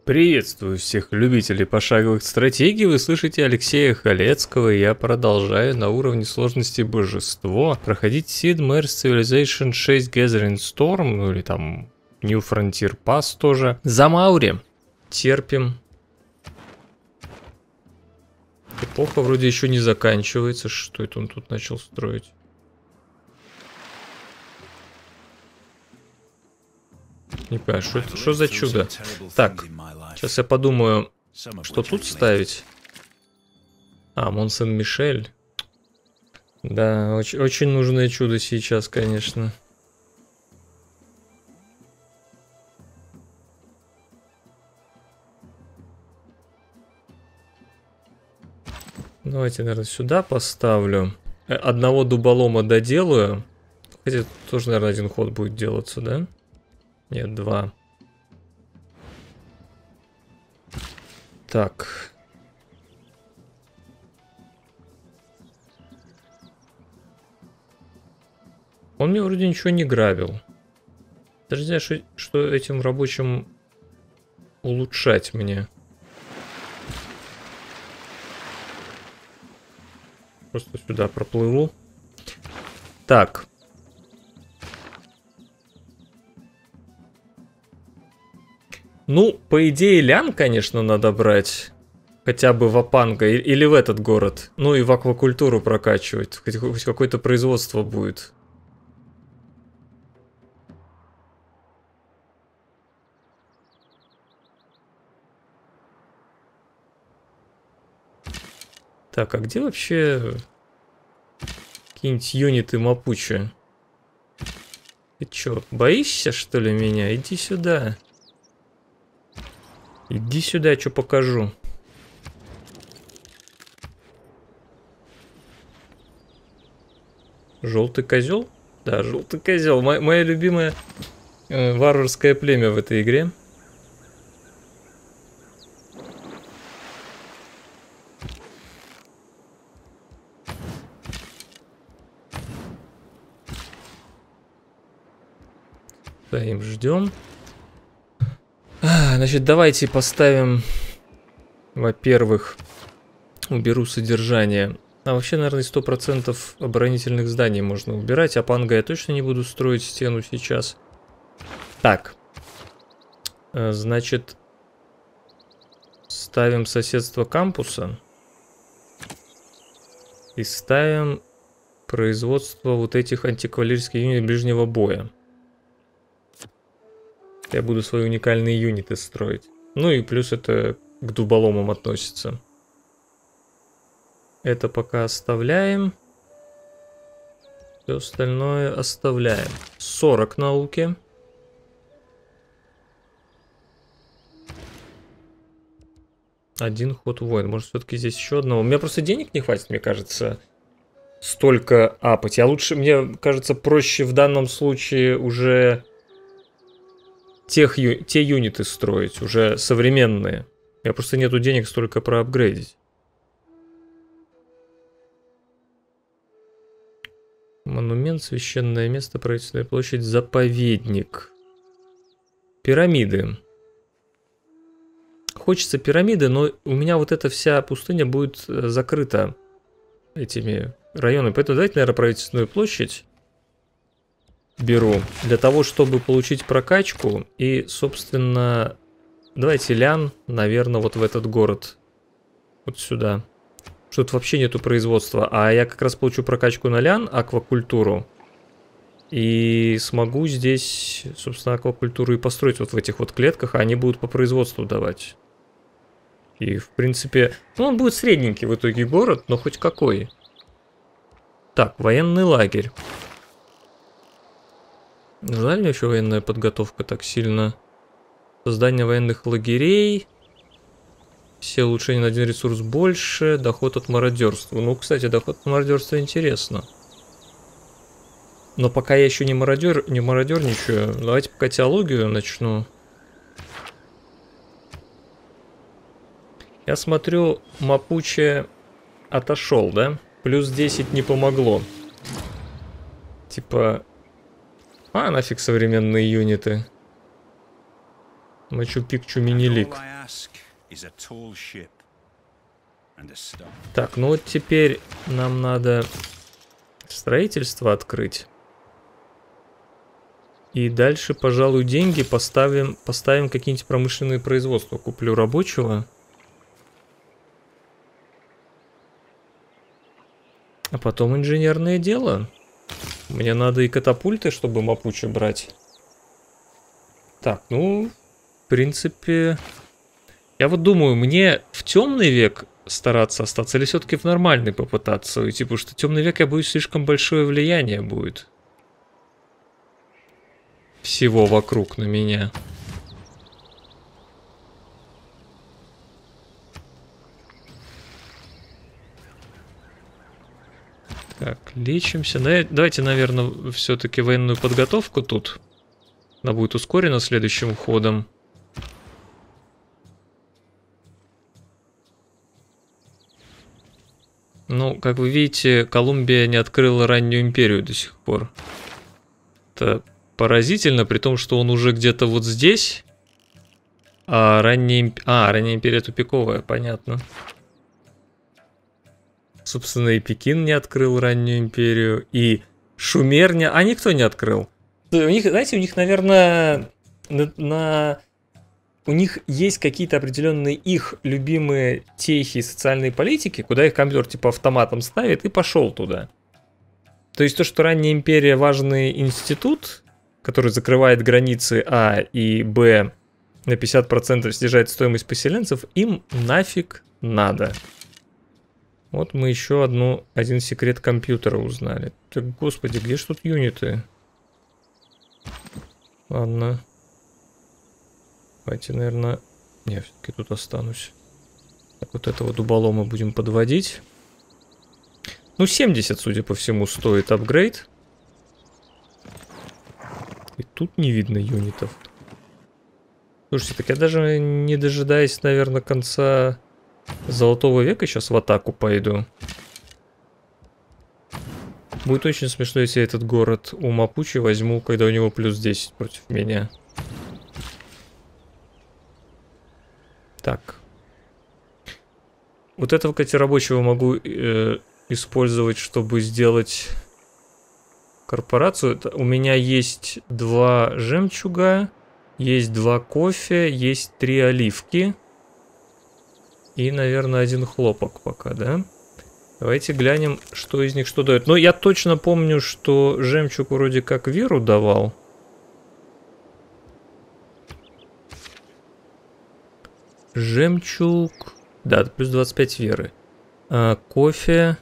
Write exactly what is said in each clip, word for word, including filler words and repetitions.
Приветствую всех любителей пошаговых стратегий, вы слышите Алексея Халецкого, и я продолжаю на уровне сложности Божество проходить Sid Meier's Civilization шесть Gathering Storm, ну или там New Frontier Pass тоже. За Маури. Терпим. Эпоха вроде еще не заканчивается, что это он тут начал строить? Не понимаю, что, это, что за чудо? Так, сейчас я подумаю, что тут ставить. А, Мон-Сен-Мишель. Да, очень, очень нужное чудо сейчас, конечно. Давайте, наверное, сюда поставлю. Одного дуболома доделаю. Хотя тоже, наверное, один ход будет делаться, да? Нет, два. Так. Он мне вроде ничего не грабил. Даже не знаю, что, что этим рабочим улучшать мне. Просто сюда проплыву. Так. Ну, по идее, лян, конечно, надо брать. Хотя бы в Апанго или в этот город. Ну и в аквакультуру прокачивать. Хоть, хоть какое-то производство будет. Так, а где вообще какие-нибудь юниты Мапуче? Ты чё, боишься, что ли, меня? Иди сюда. Иди сюда, я что покажу. Желтый козел? Да, желтый козел. Мо мое любимое э, варварское племя в этой игре. Стоим, ждем. А, значит, давайте поставим, во-первых, уберу содержание. А вообще, наверное, сто процентов оборонительных зданий можно убирать. А Апанго я точно не буду строить стену сейчас. Так. Значит, ставим соседство кампуса. И ставим производство вот этих антикавалерийских юнитов ближнего боя. Я буду свои уникальные юниты строить. Ну и плюс это к дуболомам относится. Это пока оставляем. Все остальное оставляем. сорок науки. Один ход воин. Может, все-таки здесь еще одного. У меня просто денег не хватит, мне кажется, столько апать. Я лучше, мне кажется, проще в данном случае уже тех, ю, те юниты строить, уже современные. Я просто нету денег столько проапгрейдить. Монумент, священное место, правительственная площадь, заповедник. Пирамиды. Хочется пирамиды, но у меня вот эта вся пустыня будет закрыта этими районами. Поэтому давайте, наверное, правительственную площадь беру. Для того, чтобы получить прокачку. И, собственно, давайте лян, наверное, вот в этот город. Вот сюда. Что-то вообще нету производства. А я как раз получу прокачку на лян, аквакультуру. И смогу здесь, собственно, аквакультуру и построить вот в этих вот клетках. А они будут по производству давать. И, в принципе, ну, он будет средненький в итоге город, но хоть какой. Так, военный лагерь. Нужна ли мне еще военная подготовка так сильно? Создание военных лагерей. Все улучшения на один ресурс больше. Доход от мародерства. Ну, кстати, доход от мародерства интересно. Но пока я еще не мародер, не мародерничаю. Давайте пока теологию начну. Я смотрю, Мапуче отошел, да? Плюс десять не помогло. Типа... А, нафиг современные юниты. Мачу-Пикчу мини-лиг. Так, ну вот теперь нам надо строительство открыть. И дальше, пожалуй, деньги поставим, поставим какие-нибудь промышленные производства. Куплю рабочего. А потом инженерное дело. Мне надо и катапульты, чтобы Мапуче брать. Так, ну, в принципе... Я вот думаю, мне в темный век стараться остаться или все-таки в нормальный попытаться уйти, потому что темный век, я боюсь, слишком большое влияние будет. Всего вокруг на меня. Так, лечимся. Давайте, наверное, все-таки военную подготовку тут. Она будет ускорена следующим ходом. Ну, как вы видите, Колумбия не открыла раннюю империю до сих пор. Это поразительно, при том, что он уже где-то вот здесь. А ранняя, имп... а, ранняя империя тупиковая, понятно. Собственно, и Пекин не открыл раннюю империю, и Шумер не... А никто не открыл. У них, знаете, у них, наверное, на... на... У них есть какие-то определенные их любимые техи социальной политики, куда их компьютер типа автоматом ставит и пошел туда. То есть то, что ранняя империя важный институт, который закрывает границы А и Б на пятьдесят процентов, снижает стоимость поселенцев, им нафиг надо. Вот мы еще одну, один секрет компьютера узнали. Так, господи, где ж тут юниты? Ладно. Давайте, наверное... Не, все-таки тут останусь. Так, вот этого дуболома будем подводить. Ну, семьдесят, судя по всему, стоит апгрейд. И тут не видно юнитов. Слушайте, так я даже не дожидаясь, наверное, конца Золотого века сейчас в атаку пойду. Будет очень смешно, если я этот город у Мапучи возьму, когда у него плюс десять против меня. Так. Вот этого, кстати, рабочего могу э, использовать, чтобы сделать корпорацию. Это у меня есть два жемчуга, есть два кофе, есть три оливки. И, наверное, один хлопок пока, да? Давайте глянем, что из них что дает. Но я точно помню, что жемчуг вроде как веру давал. Жемчуг... Да, плюс двадцать пять веры. А, кофе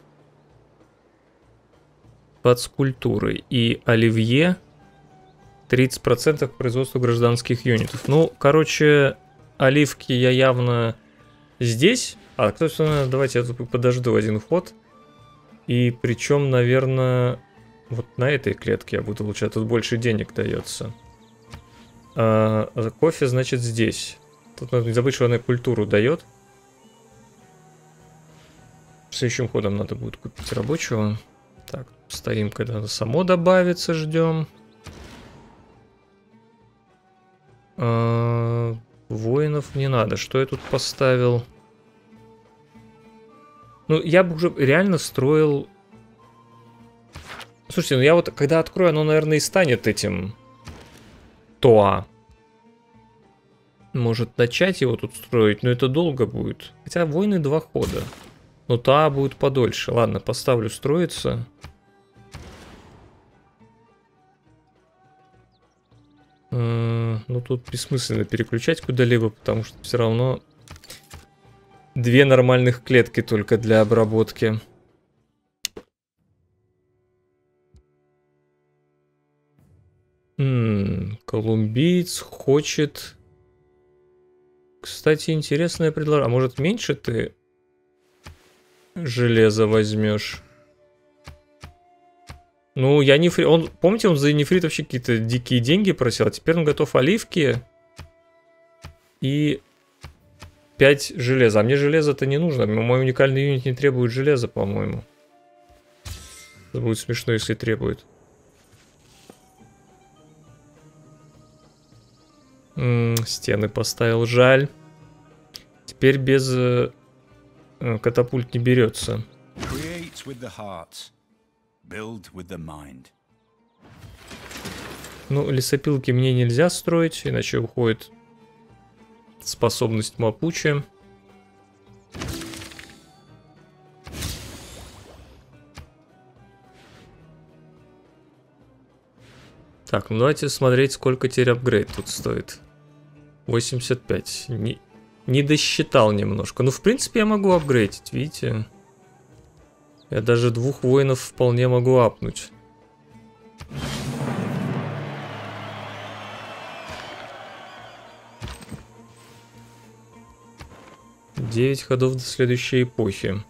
под скульптурой. И оливье тридцать процентов к производству гражданских юнитов. Ну, короче, оливки я явно здесь. А, кто, собственно, давайте я тут подожду один ход. И причем, наверное, вот на этой клетке я буду получать. Тут больше денег дается. А, кофе, значит, здесь. Тут надо не забыть, что она культуру дает. Следующим ходом надо будет купить рабочего. Так, стоим, когда оно само добавится, ждем. А, воинов не надо. Что я тут поставил? Ну, я бы уже реально строил... Слушайте, ну я вот, когда открою, оно, наверное, и станет этим... Тоа. Может начать его тут строить, но это долго будет. Хотя войны два хода. Но Тоа будет подольше. Ладно, поставлю строиться. Ну тут бессмысленно переключать куда-либо, потому что все равно две нормальных клетки только для обработки. М-м, колумбиец хочет... Кстати, интересное предложение. А может, меньше ты железо возьмешь? Ну, я не фри... Он, помните, он за нефрит вообще какие-то дикие деньги просил, а теперь он готов оливки и пять железа. А мне железо-то не нужно. Мой уникальный юнит не требует железа, по-моему. Это будет смешно, если требует. М -м, стены поставил, жаль. Теперь без э, катапульт не берется. Ну, лесопилки мне нельзя строить, иначе уходит способность Мапуче. Так, ну давайте смотреть, сколько теперь апгрейд тут стоит. восемьдесят пять. Не, не досчитал немножко. Ну, в принципе, я могу апгрейдить, видите? Я даже двух воинов вполне могу апнуть. девять ходов до следующей эпохи.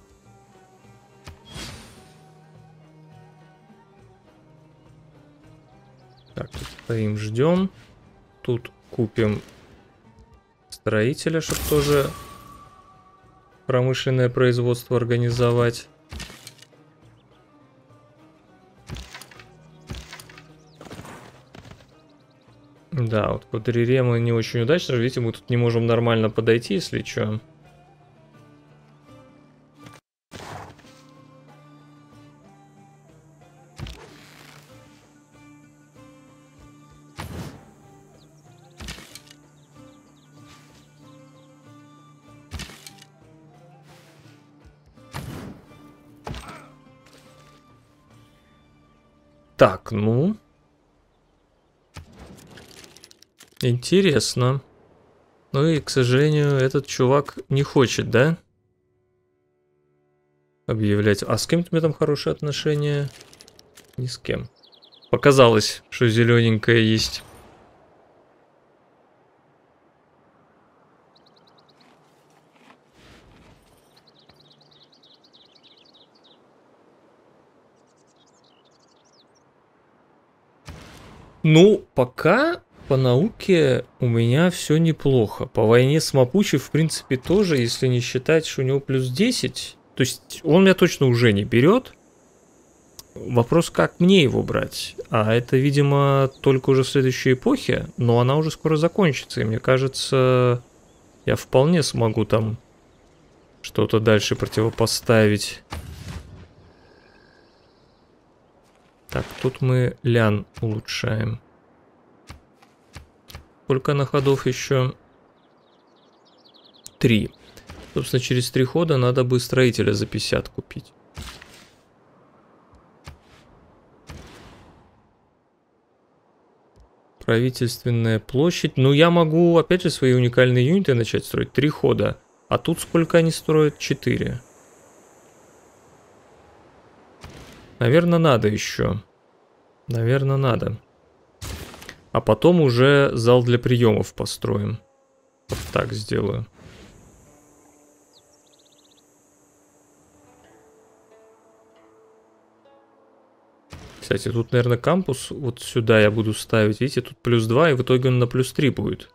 Так, тут стоим, ждем. Тут купим строителя, чтобы тоже промышленное производство организовать. Да, вот под Рирема не очень удачно. Видите, мы тут не можем нормально подойти, если что. Так, ну... Интересно. Ну и, к сожалению, этот чувак не хочет, да? Объявлять. А с кем у меня там хорошие отношения? Ни с кем. Показалось, что зелененькая есть. Ну, пока по науке у меня все неплохо. По войне с Мапуче, в принципе, тоже, если не считать, что у него плюс десять. То есть он меня точно уже не берет. Вопрос, как мне его брать? А это, видимо, только уже в следующей эпохе, но она уже скоро закончится. И мне кажется, я вполне смогу там что-то дальше противопоставить. Так, тут мы лян улучшаем. Сколько на ходов еще? Три. Собственно, через три хода надо бы строителя за пятьдесят купить. Правительственная площадь. Ну, я могу, опять же, свои уникальные юниты начать строить. Три хода. А тут сколько они строят? Четыре. Наверное, надо еще. Наверное, надо. А потом уже зал для приемов построим. Вот так сделаю. Кстати, тут, наверное, кампус вот сюда я буду ставить. Видите, тут плюс два, и в итоге он на плюс три будет.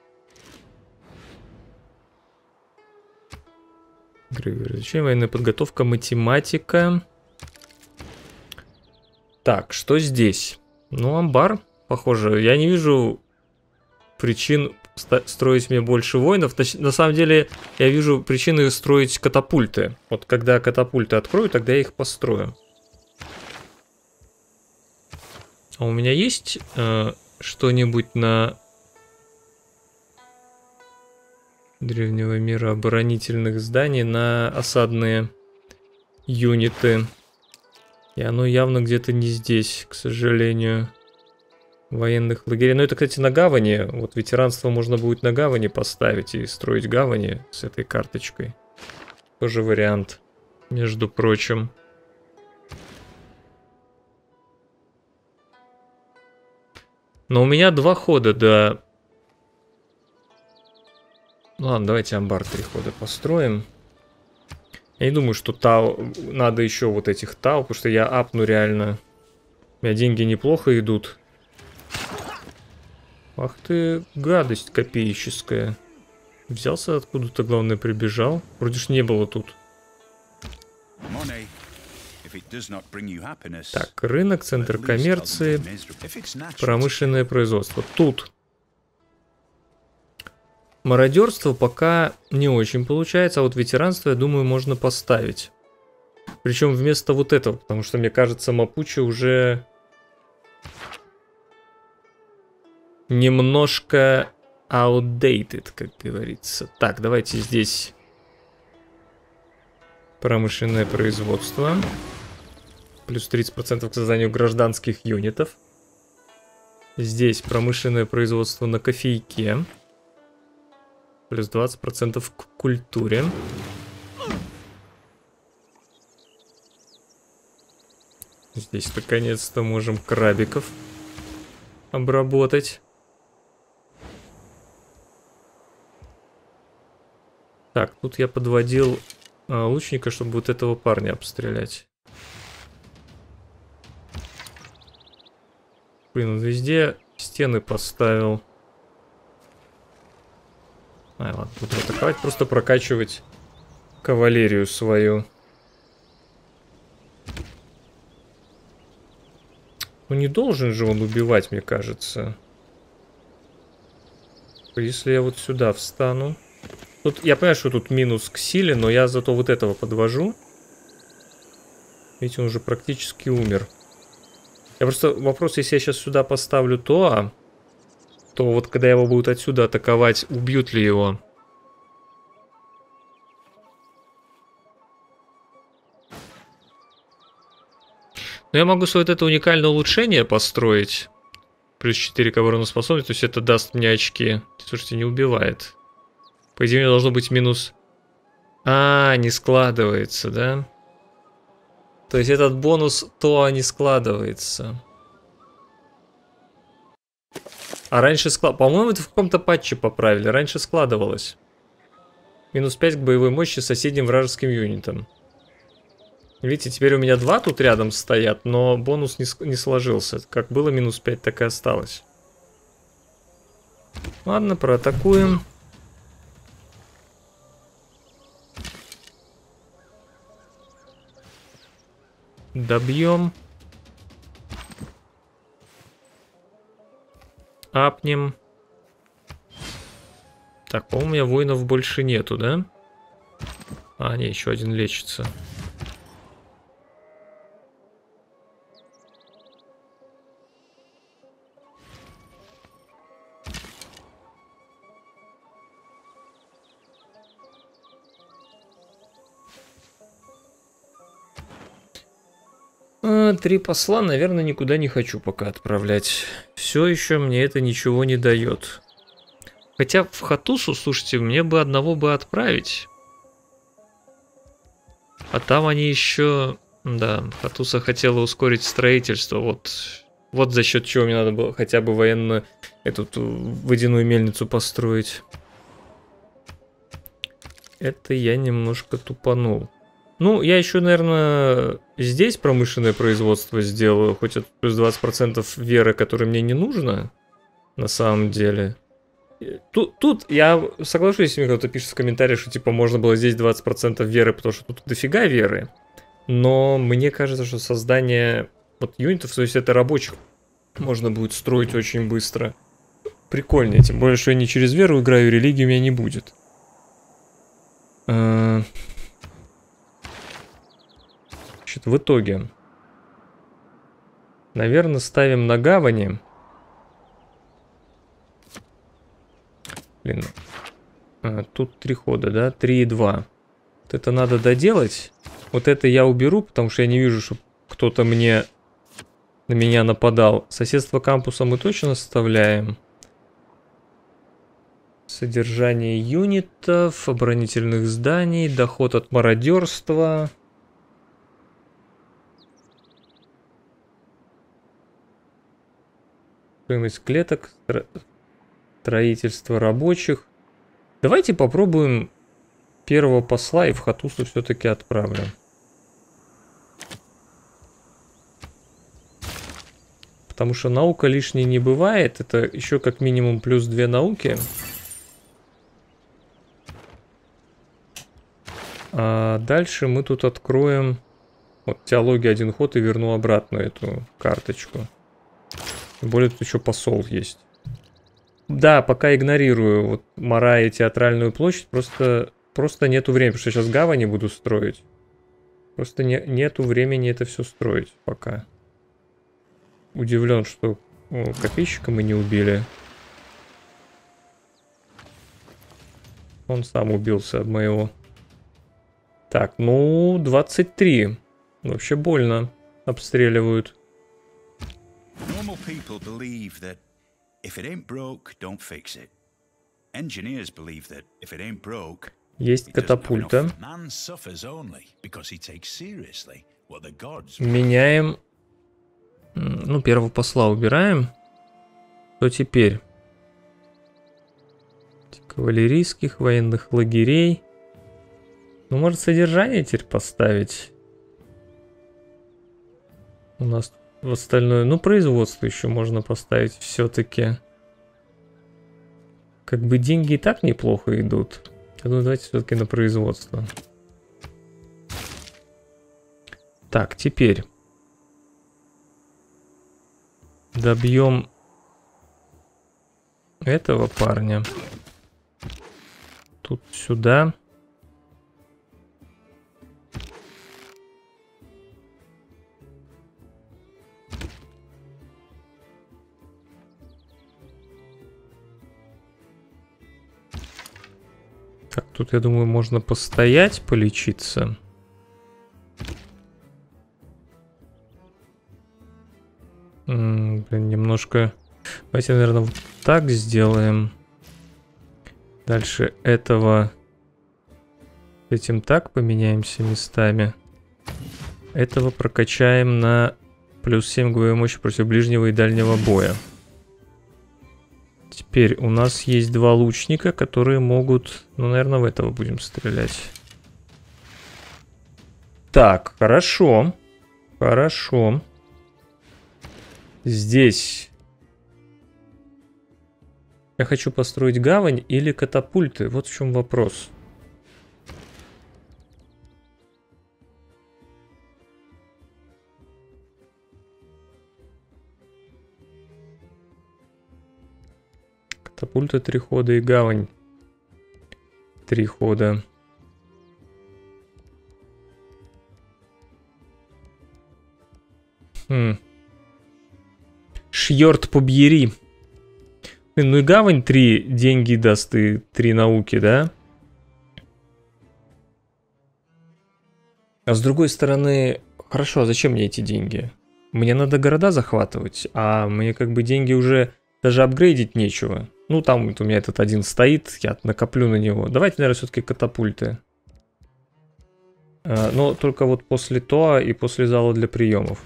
Зачем военная подготовка, математика. Так, что здесь? Ну, амбар, похоже. Я не вижу причин строить мне больше воинов. На самом деле, я вижу причины строить катапульты. Вот когда катапульты открою, тогда я их построю. А у меня есть э, что-нибудь на древнего мира оборонительных зданий, на осадные юниты? И оно явно где-то не здесь, к сожалению. Военных лагерей. Но это, кстати, на гавани. Вот ветеранство можно будет на гавани поставить и строить гавани с этой карточкой. Тоже вариант, между прочим. Но у меня два хода до... Ладно, давайте амбар три хода построим. Я не думаю, что тау... надо еще вот этих тау, потому что я апну реально. У меня деньги неплохо идут. Ах ты, гадость копееческая. Взялся откуда-то, главное, прибежал. Вроде ж не было тут. Так, рынок, центр коммерции, промышленное производство. Тут Мародерство пока не очень получается, а вот ветеранство, я думаю, можно поставить. Причем вместо вот этого, потому что, мне кажется, Мапуче уже немножко outdated, как говорится. Так, давайте здесь промышленное производство. Плюс тридцать процентов к созданию гражданских юнитов. Здесь промышленное производство на кофейке. Плюс двадцать процентов к культуре. Здесь наконец-то можем крабиков обработать. Так, тут я подводил а, лучника, чтобы вот этого парня обстрелять. Блин, он везде стены поставил. А, ладно, буду атаковать, просто прокачивать кавалерию свою. Ну не должен же он убивать, мне кажется. Если я вот сюда встану. Тут, я понимаю, что тут минус к силе, но я зато вот этого подвожу. Видите, он уже практически умер. Я просто... Вопрос, если я сейчас сюда поставлю то, то вот когда его будут отсюда атаковать, убьют ли его? Но я могу свое вот это уникальное улучшение построить. Плюс четыре к обороноспособности, то есть это даст мне очки. Слушайте, не убивает. По идее, у меня должно быть минус... А, не складывается, да? То есть этот бонус то не складывается. А раньше складывалось. По-моему, это в каком-то патче поправили. Раньше складывалось. Минус пять к боевой мощи соседним вражеским юнитам. Видите, теперь у меня два тут рядом стоят, но бонус не, не сложился. Как было минус пять, так и осталось. Ладно, проатакуем. Добьем. Апнем. Так, по-моему, у меня воинов больше нету, да? А, не, еще один лечится. Три посла, наверное, никуда не хочу пока отправлять. Все еще мне это ничего не дает. Хотя в Хатусу, слушайте, мне бы одного бы отправить. А там они еще... Да, Хатуса хотела ускорить строительство. Вот, вот за счет чего мне надо было хотя бы военную эту водяную мельницу построить. Это я немножко тупанул. Ну, я еще, наверное, здесь промышленное производство сделаю. Хоть это плюс двадцать процентов веры, которой мне не нужно. На самом деле. Тут, тут я соглашусь, если мне кто-то пишет в комментариях, что типа можно было здесь двадцать процентов веры, потому что тут дофига веры. Но мне кажется, что создание вот юнитов, то есть это рабочих, можно будет строить очень быстро. Прикольнее, тем более, что я не через веру играю, религии у меня не будет. Значит, в итоге, наверное, ставим на гавани. Блин, а, тут три хода, да? три и два. Вот это надо доделать. Вот это я уберу, потому что я не вижу, чтобы кто-то мне на меня нападал. Соседство кампуса мы точно составляем. Содержание юнитов, оборонительных зданий, доход от мародерства. Стоимость клеток, строительство рабочих. Давайте попробуем первого посла и в Хатусу все-таки отправлю. Потому что наука лишней не бывает. Это еще как минимум плюс две науки. А дальше мы тут откроем... Вот, теология один ход и верну обратно эту карточку. Тем более тут еще посол есть. да, пока игнорирую вот Мара и Театральную площадь, просто, просто нету времени, потому что сейчас гавани буду строить. Просто не, нету времени это все строить пока. Удивлен, что о, копейщика мы не убили. Он сам убился от моего. Так, ну, двадцать три. Вообще больно обстреливают. Есть катапульта. Меняем. Ну, первого посла убираем. Что теперь? Кавалерийских военных лагерей. Ну, может, содержание теперь поставить? У нас в остальное... Ну, производство еще можно поставить все-таки. Как бы деньги и так неплохо идут. Ну, давайте все-таки на производство. Так, теперь. Добьем этого парня. Тут сюда. Так, тут, я думаю, можно постоять, полечиться. М-м, блин, немножко... Давайте, наверное, вот так сделаем. Дальше этого... Этим так поменяемся местами. Этого прокачаем на плюс семь боевой мощи против ближнего и дальнего боя. Теперь у нас есть два лучника, которые могут... Ну, наверное, в этого будем стрелять. Так, хорошо. Хорошо. Здесь... Я хочу построить гавань или катапульты. Вот в чем вопрос. Катапульта три хода и гавань три хода. Хм. Шьорт побьери. Ну и гавань три деньги даст и три науки, да? А с другой стороны, хорошо, а зачем мне эти деньги? Мне надо города захватывать, а мне как бы деньги уже даже апгрейдить нечего. Ну там вот у меня этот один стоит, я накоплю на него. Давайте, наверное, все-таки катапульты. А, но только вот после ТОА и после зала для приемов.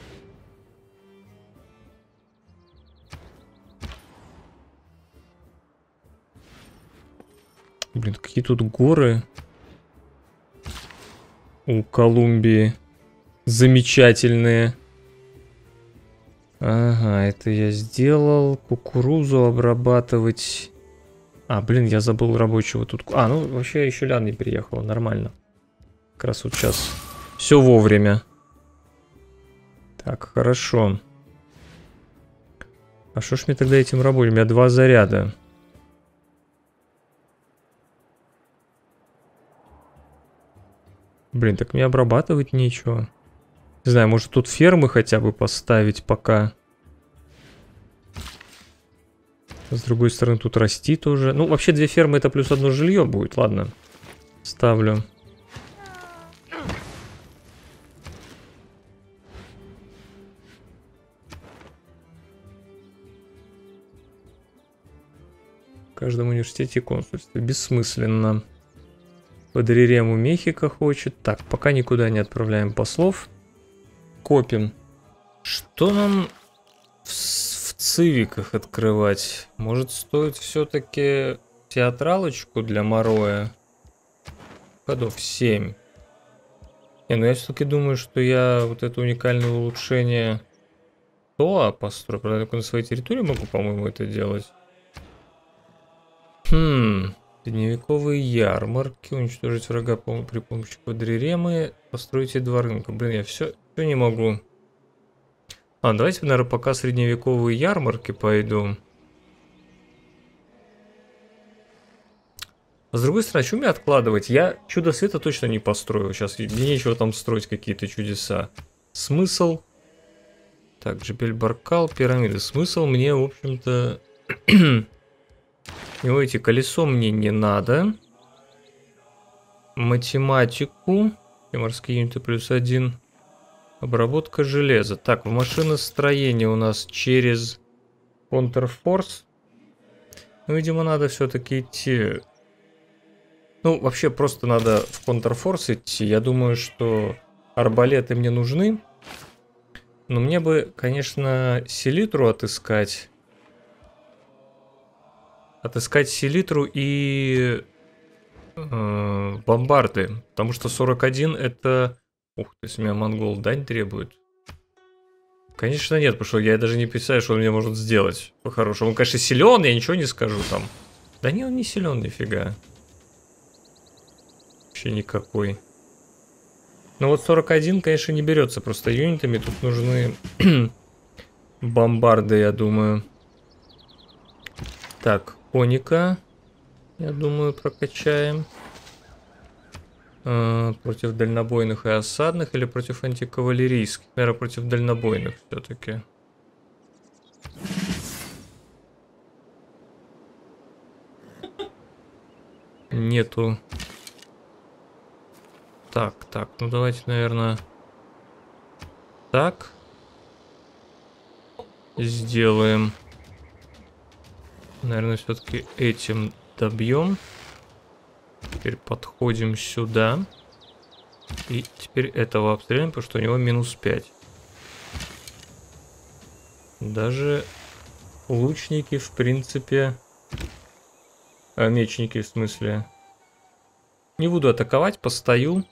Блин, какие тут горы у Колумбии замечательные. Ага, это я сделал. Кукурузу обрабатывать. А, блин, я забыл рабочего тут. А, ну вообще еще Лян не приехал, нормально. Как раз вот сейчас. Все вовремя. Так, хорошо. А что ж мне тогда этим работать? У меня два заряда. Блин, так мне обрабатывать нечего. Не знаю, может тут фермы хотя бы поставить пока. С другой стороны, тут расти тоже. Ну, вообще две фермы это плюс одно жилье будет. Ладно, ставлю. В каждом университете консульство. Бессмысленно. Под Рирему Мехико хочет. Так, пока никуда не отправляем послов. Копим. Что нам в, в цивиках открывать? Может, стоит все-таки театралочку для Мороя? Ходов семь. Не, ну я все-таки думаю, что я вот это уникальное улучшение ТОА построю. Правда, только на своей территории могу, по-моему, это делать. Хм... Средневековые ярмарки, уничтожить врага при помощи квадриремы, постройте два рынка. Блин, я все, все не могу. А, давайте, наверное, пока средневековые ярмарки пойду. А с другой стороны, что мне откладывать? Я чудо света точно не построю. Сейчас мне нечего там строить какие-то чудеса. Смысл? Так, Джебель Баркал, пирамиды. Смысл мне, в общем-то... Не эти колесо мне не надо. Математику. И морские юниты плюс один. Обработка железа. Так, в машиностроении у нас через Контрфорс. Ну, видимо, надо все-таки идти... Ну, вообще, просто надо в Контрфорс идти. Я думаю, что арбалеты мне нужны. Но мне бы, конечно, селитру отыскать. Отыскать селитру и э, бомбарды. Потому что сорок один это... Ух, то есть меня монгол дань требует. Конечно нет, потому что я даже не представляю, что он мне может сделать по-хорошему. Он, конечно, силен, я ничего не скажу там. Да не, он не силен нифига. Вообще никакой. Ну вот сорок один, конечно, не берется просто юнитами. Тут нужны бомбарды, я думаю. Так, коника, я думаю, прокачаем. Э, против дальнобойных и осадных или против антикавалерийских? Наверное, против дальнобойных все-таки. Нету. Так, так, ну давайте, наверное, так сделаем. Наверное, все-таки этим добьем. Теперь подходим сюда. И теперь этого обстреляем, потому что у него минус пять. Даже лучники, в принципе... А, мечники, в смысле... Не буду атаковать, постою.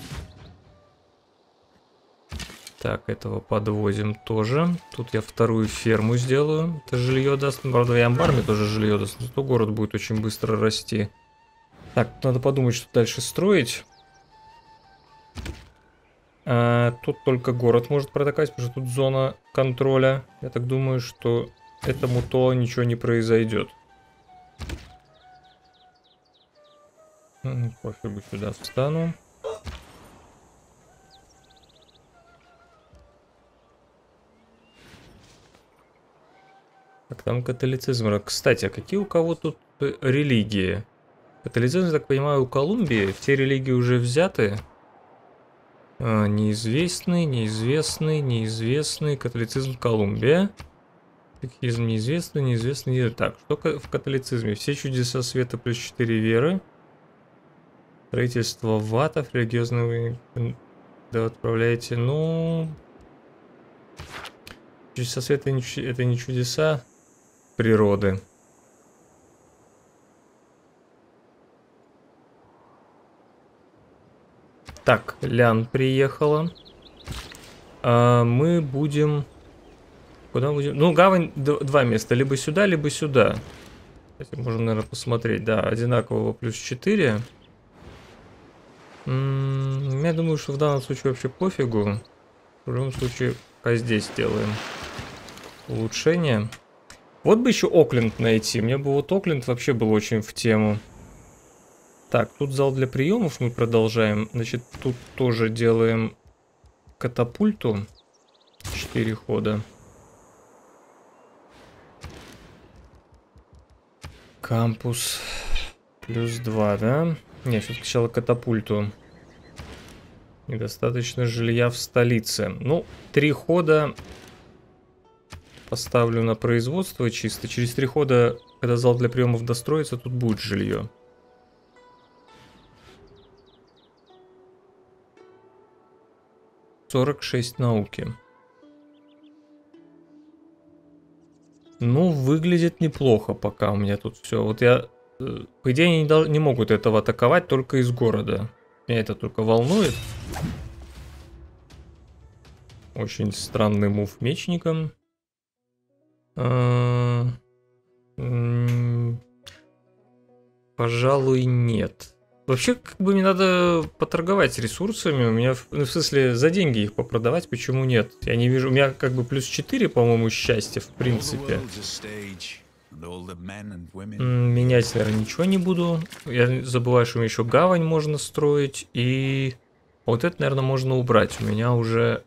Так, этого подвозим тоже. Тут я вторую ферму сделаю. Это жилье даст. Правда, и амбар мне тоже жилье даст. Зато город будет очень быстро расти. Так, надо подумать, что дальше строить. А, тут только город может протакать, потому что тут зона контроля. Я так думаю, что этому то ничего не произойдет. Пофигу, сюда встану. Так, там католицизм. Кстати, а какие у кого тут религии? Католицизм, я так понимаю, у Колумбии. Все религии уже взяты. А, неизвестный, неизвестный, неизвестный. Католицизм Колумбия. Катехизм неизвестный, неизвестный. Так, что в католицизме? Все чудеса света плюс четыре веры. Строительство ватов, религиозные... Да, отправляете, ну... Чудеса света это не чудеса природы. Так, Лян приехала. А мы будем... Куда будем? Ну, гавань два места. Либо сюда, либо сюда. Кстати, можно, наверное, посмотреть. Да, одинакового плюс четыре. М-м, я думаю, что в данном случае вообще пофигу. В любом случае, а здесь сделаем улучшение. Вот бы еще Окленд найти. Мне бы вот Окленд вообще был очень в тему. Так, тут зал для приемов мы продолжаем. Значит, тут тоже делаем катапульту. четыре хода. Кампус. Плюс два, да? Не, все-таки сначала катапульту. Недостаточно жилья в столице. Ну, три хода поставлю на производство чисто. Через три хода, когда зал для приемов достроится, тут будет жилье. сорок шесть науки. Ну, выглядит неплохо пока у меня тут все. Вот я... По идее, они не, дол- не могут этого атаковать только из города. Меня это только волнует. Очень странный мув мечником. А, пожалуй, нет. Вообще, как бы мне надо поторговать с ресурсами. У меня, ну, в смысле, за деньги их попродавать, почему нет? Я не вижу. У меня как бы плюс четыре, по-моему, счастья, в принципе. Менять, наверное, ничего не буду. Я забываю, что еще гавань можно строить. И вот это, наверное, можно убрать. У меня уже...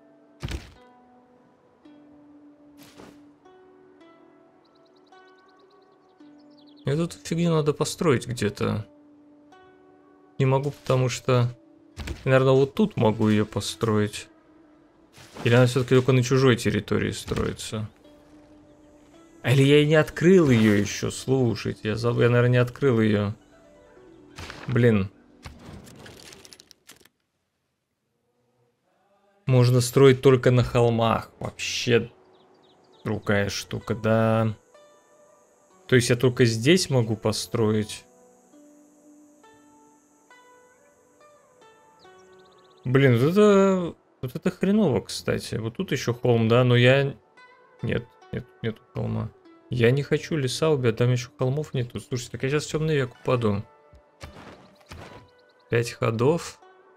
Эту фигню надо построить где-то. Не могу, потому что... Наверное, вот тут могу ее построить. Или она все-таки только на чужой территории строится? Или я и не открыл ее еще, слушайте. Я, забыл, я, наверное, не открыл ее. Блин. Можно строить только на холмах. Вообще другая штука, да. То есть я только здесь могу построить. Блин, вот это... Вот это хреново, кстати. Вот тут еще холм, да, но я... Нет, нет, нету холма. Я не хочу леса убить, там еще холмов нету. Слушайте, так я сейчас в темный век упаду. Пять ходов.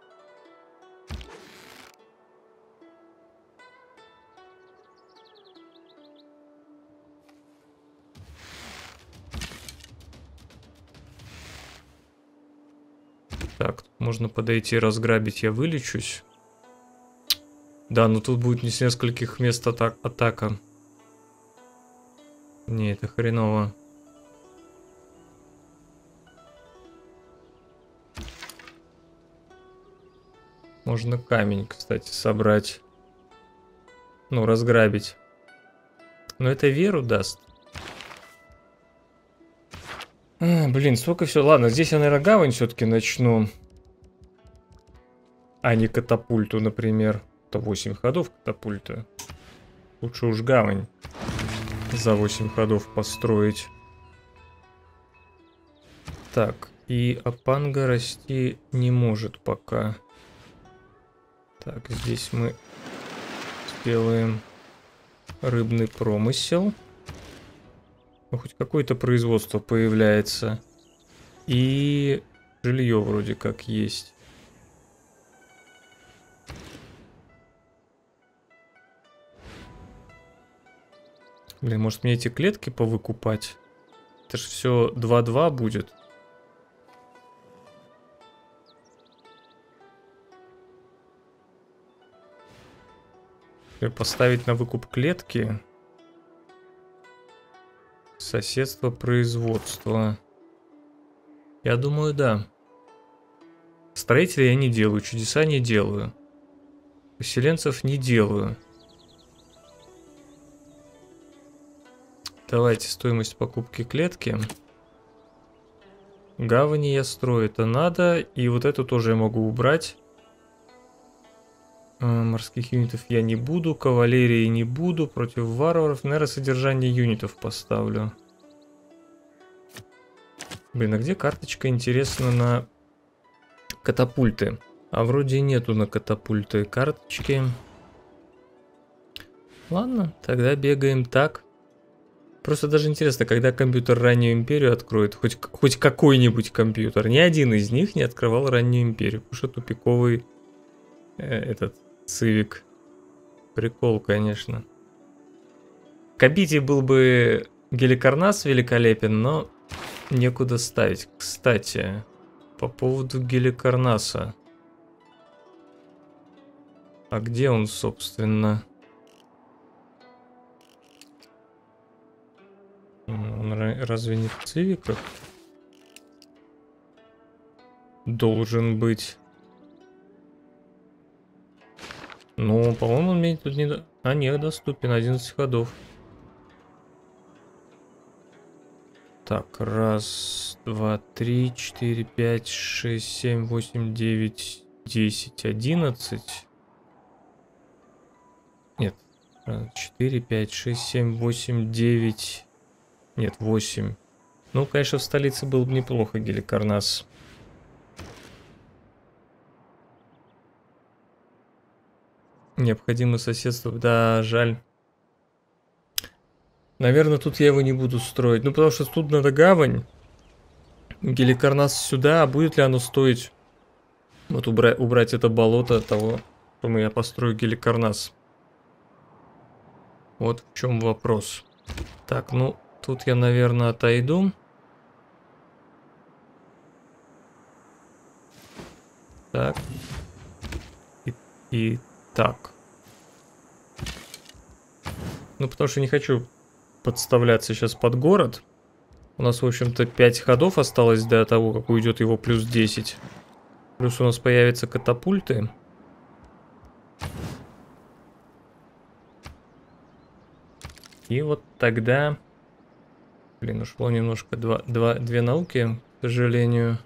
Так, можно подойти разграбить, я вылечусь. Да, но тут будет не с нескольких мест атак атака. Не, это хреново. Можно камень, кстати, собрать. Ну, разграбить. Но это веру даст. А, блин, столько все. Ладно, здесь я, наверное, гавань все-таки начну. А не катапульту, например. Это восемь ходов катапульта. Лучше уж гавань за восемь ходов построить. Так, и Апанга расти не может пока. Так, здесь мы сделаем рыбный промысел. Ну, хоть какое-то производство появляется. И жилье вроде как есть. Блин, может мне эти клетки повыкупать? Это же все два-два будет. Поставить на выкуп клетки. Соседство, производство. Я думаю, да. Строителя я не делаю, чудеса не делаю. Поселенцев не делаю. Давайте стоимость покупки клетки. Гавани я строю, это надо. И вот эту тоже я могу убрать. Морских юнитов я не буду, кавалерии не буду, против варваров, наверное, содержание юнитов поставлю. Блин, а где карточка, интересно, на катапульты? А вроде нету на катапульты карточки. Ладно, тогда бегаем так. Просто даже интересно, когда компьютер раннюю империю откроет, хоть, хоть какой-нибудь компьютер, ни один из них не открывал раннюю империю, потому что тупиковый э, этот... Цивик. Прикол, конечно. Кабити был бы Геликарнас великолепен, но некуда ставить. Кстати, по поводу Геликарнаса. А где он, собственно? Он разве не в Цивиках? Должен быть. Ну, по-моему, он мне тут не... До... А, нет, доступен, одиннадцать ходов. Так, раз, два, три, четыре, пять, шесть, семь, восемь, девять, десять, одиннадцать. Нет, четыре, пять, шесть, семь, восемь, девять... Нет, восемь. Ну, конечно, в столице было бы неплохо, Геликарнас. Необходимо соседство. Да, жаль. Наверное, тут я его не буду строить. Ну, потому что тут надо гавань. Геликарнас сюда. А будет ли оно стоить? Вот убрать, убрать это болото от того, что я построю Геликарнас. Вот в чем вопрос. Так, ну, Тут я, наверное, отойду. Так. И, и так. Ну, потому что не хочу подставляться сейчас под город. У нас, в общем-то, пять ходов осталось до того, как уйдет его плюс десять. Плюс у нас появятся катапульты. И вот тогда... Блин, ушло немножко два, два, две науки, к сожалению.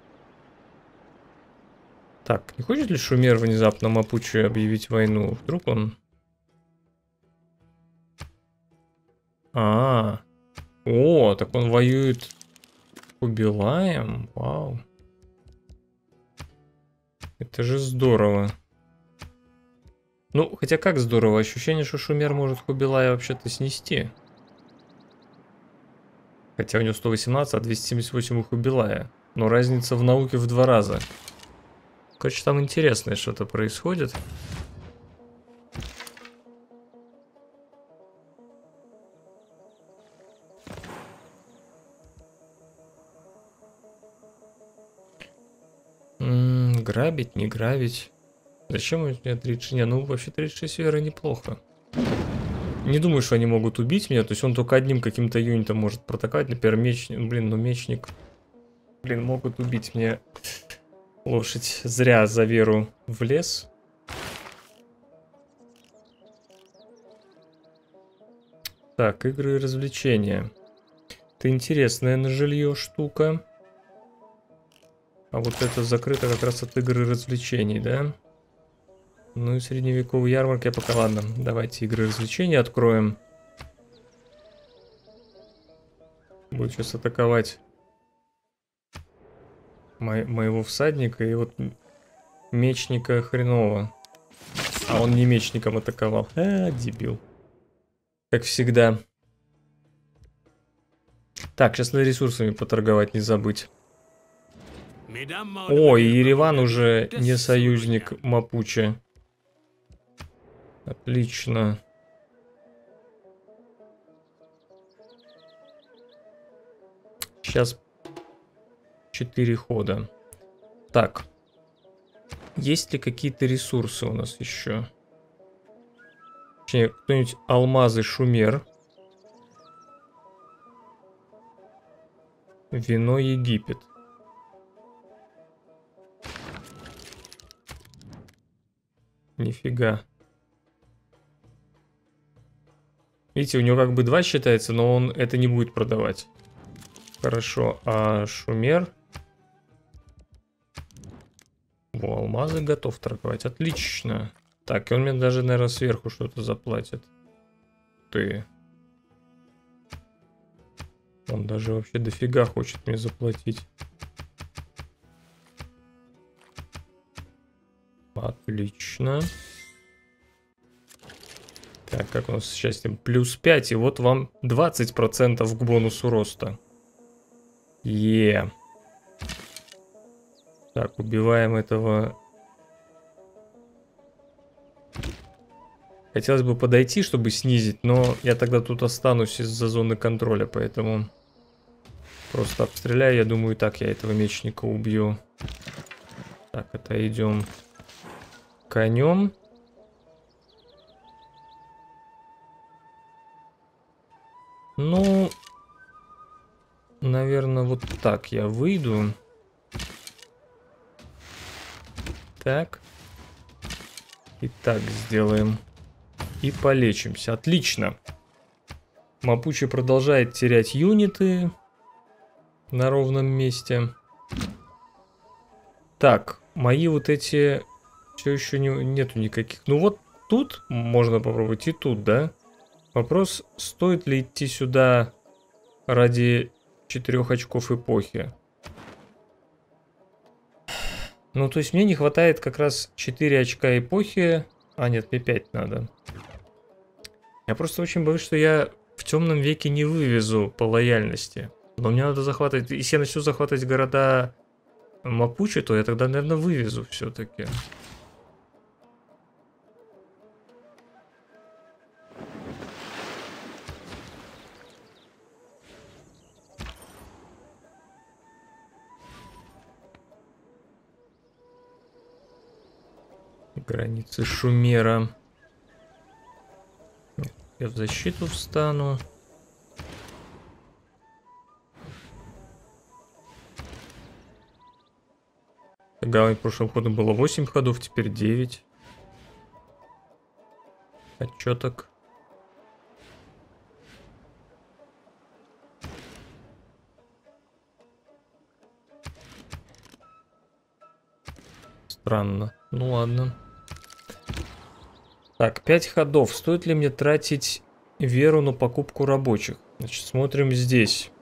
Так, не хочет ли Шумер внезапно Мапуче объявить войну? Вдруг он... А, -а, -а. О, так он воюет с Кубилаем? Вау. Это же здорово. Ну, хотя как здорово, ощущение, что Шумер может Хубилая вообще-то снести. Хотя у него сто восемнадцать, а двести семьдесят восемь у Хубилая. Но разница в науке в два раза. Короче, там интересное что-то происходит. М -м, грабить, не грабить. Зачем у меня тридцать шесть? Не, ну вообще тридцать шесть веры неплохо. Не думаю, что они могут убить меня. То есть он только одним каким-то юнитом может протакать. Например, мечник. Блин, ну мечник. Блин, могут убить мне лошадь. Зря за веру в лес. Так, игры и развлечения. Это интересная на жилье штука. А вот это закрыто как раз от игр и развлечений, да? Ну и средневековые ярмарки, я пока ладно. Давайте игры и развлечения откроем. Будет сейчас атаковать мо моего всадника и вот мечника хреново. А он не мечником атаковал. А, дебил. Как всегда. Так, сейчас над ресурсами поторговать не забыть. О, и Ереван уже не союзник Мапуче. Отлично. Сейчас четыре хода. Так. Есть ли какие-то ресурсы у нас еще? Точнее, кто-нибудь алмазы Шумер. Вино Египет. Нифига. Видите, у него как бы два считается, но он это не будет продавать. Хорошо, а Шумер? О, алмазы готов торговать. Отлично. Так, и он мне даже, наверное, сверху что-то заплатит. Ты. Он даже вообще дофига хочет мне заплатить. Отлично. Так, как у нас с счастьем? Плюс пять, и вот вам двадцать процентов к бонусу роста. Е. Так, убиваем этого. Хотелось бы подойти, чтобы снизить, но я тогда тут останусь из-за зоны контроля, поэтому просто обстреляю. Я думаю, и так я этого мечника убью. Так, это идем конем. Ну, наверное, вот так я выйду. Так. И так сделаем. И полечимся. Отлично. Мапуче продолжает терять юниты на ровном месте. Так, мои вот эти все еще не, нету никаких. Ну вот тут можно попробовать и тут, да? Вопрос, стоит ли идти сюда ради четырех очков эпохи. Ну, то есть мне не хватает как раз четыре очка эпохи. А, нет, мне пять надо. Я просто очень боюсь, что я в темном веке не вывезу по лояльности. Но мне надо захватывать... Если я начну захватывать города Мапуче, то я тогда, наверное, вывезу все-таки. Границы Шумера. Я в защиту встану. Гавань прошлым ходом было восемь ходов, теперь девять. А чё так? Странно. Ну ладно. Так, пять ходов. Стоит ли мне тратить веру на покупку рабочих? Значит, смотрим здесь.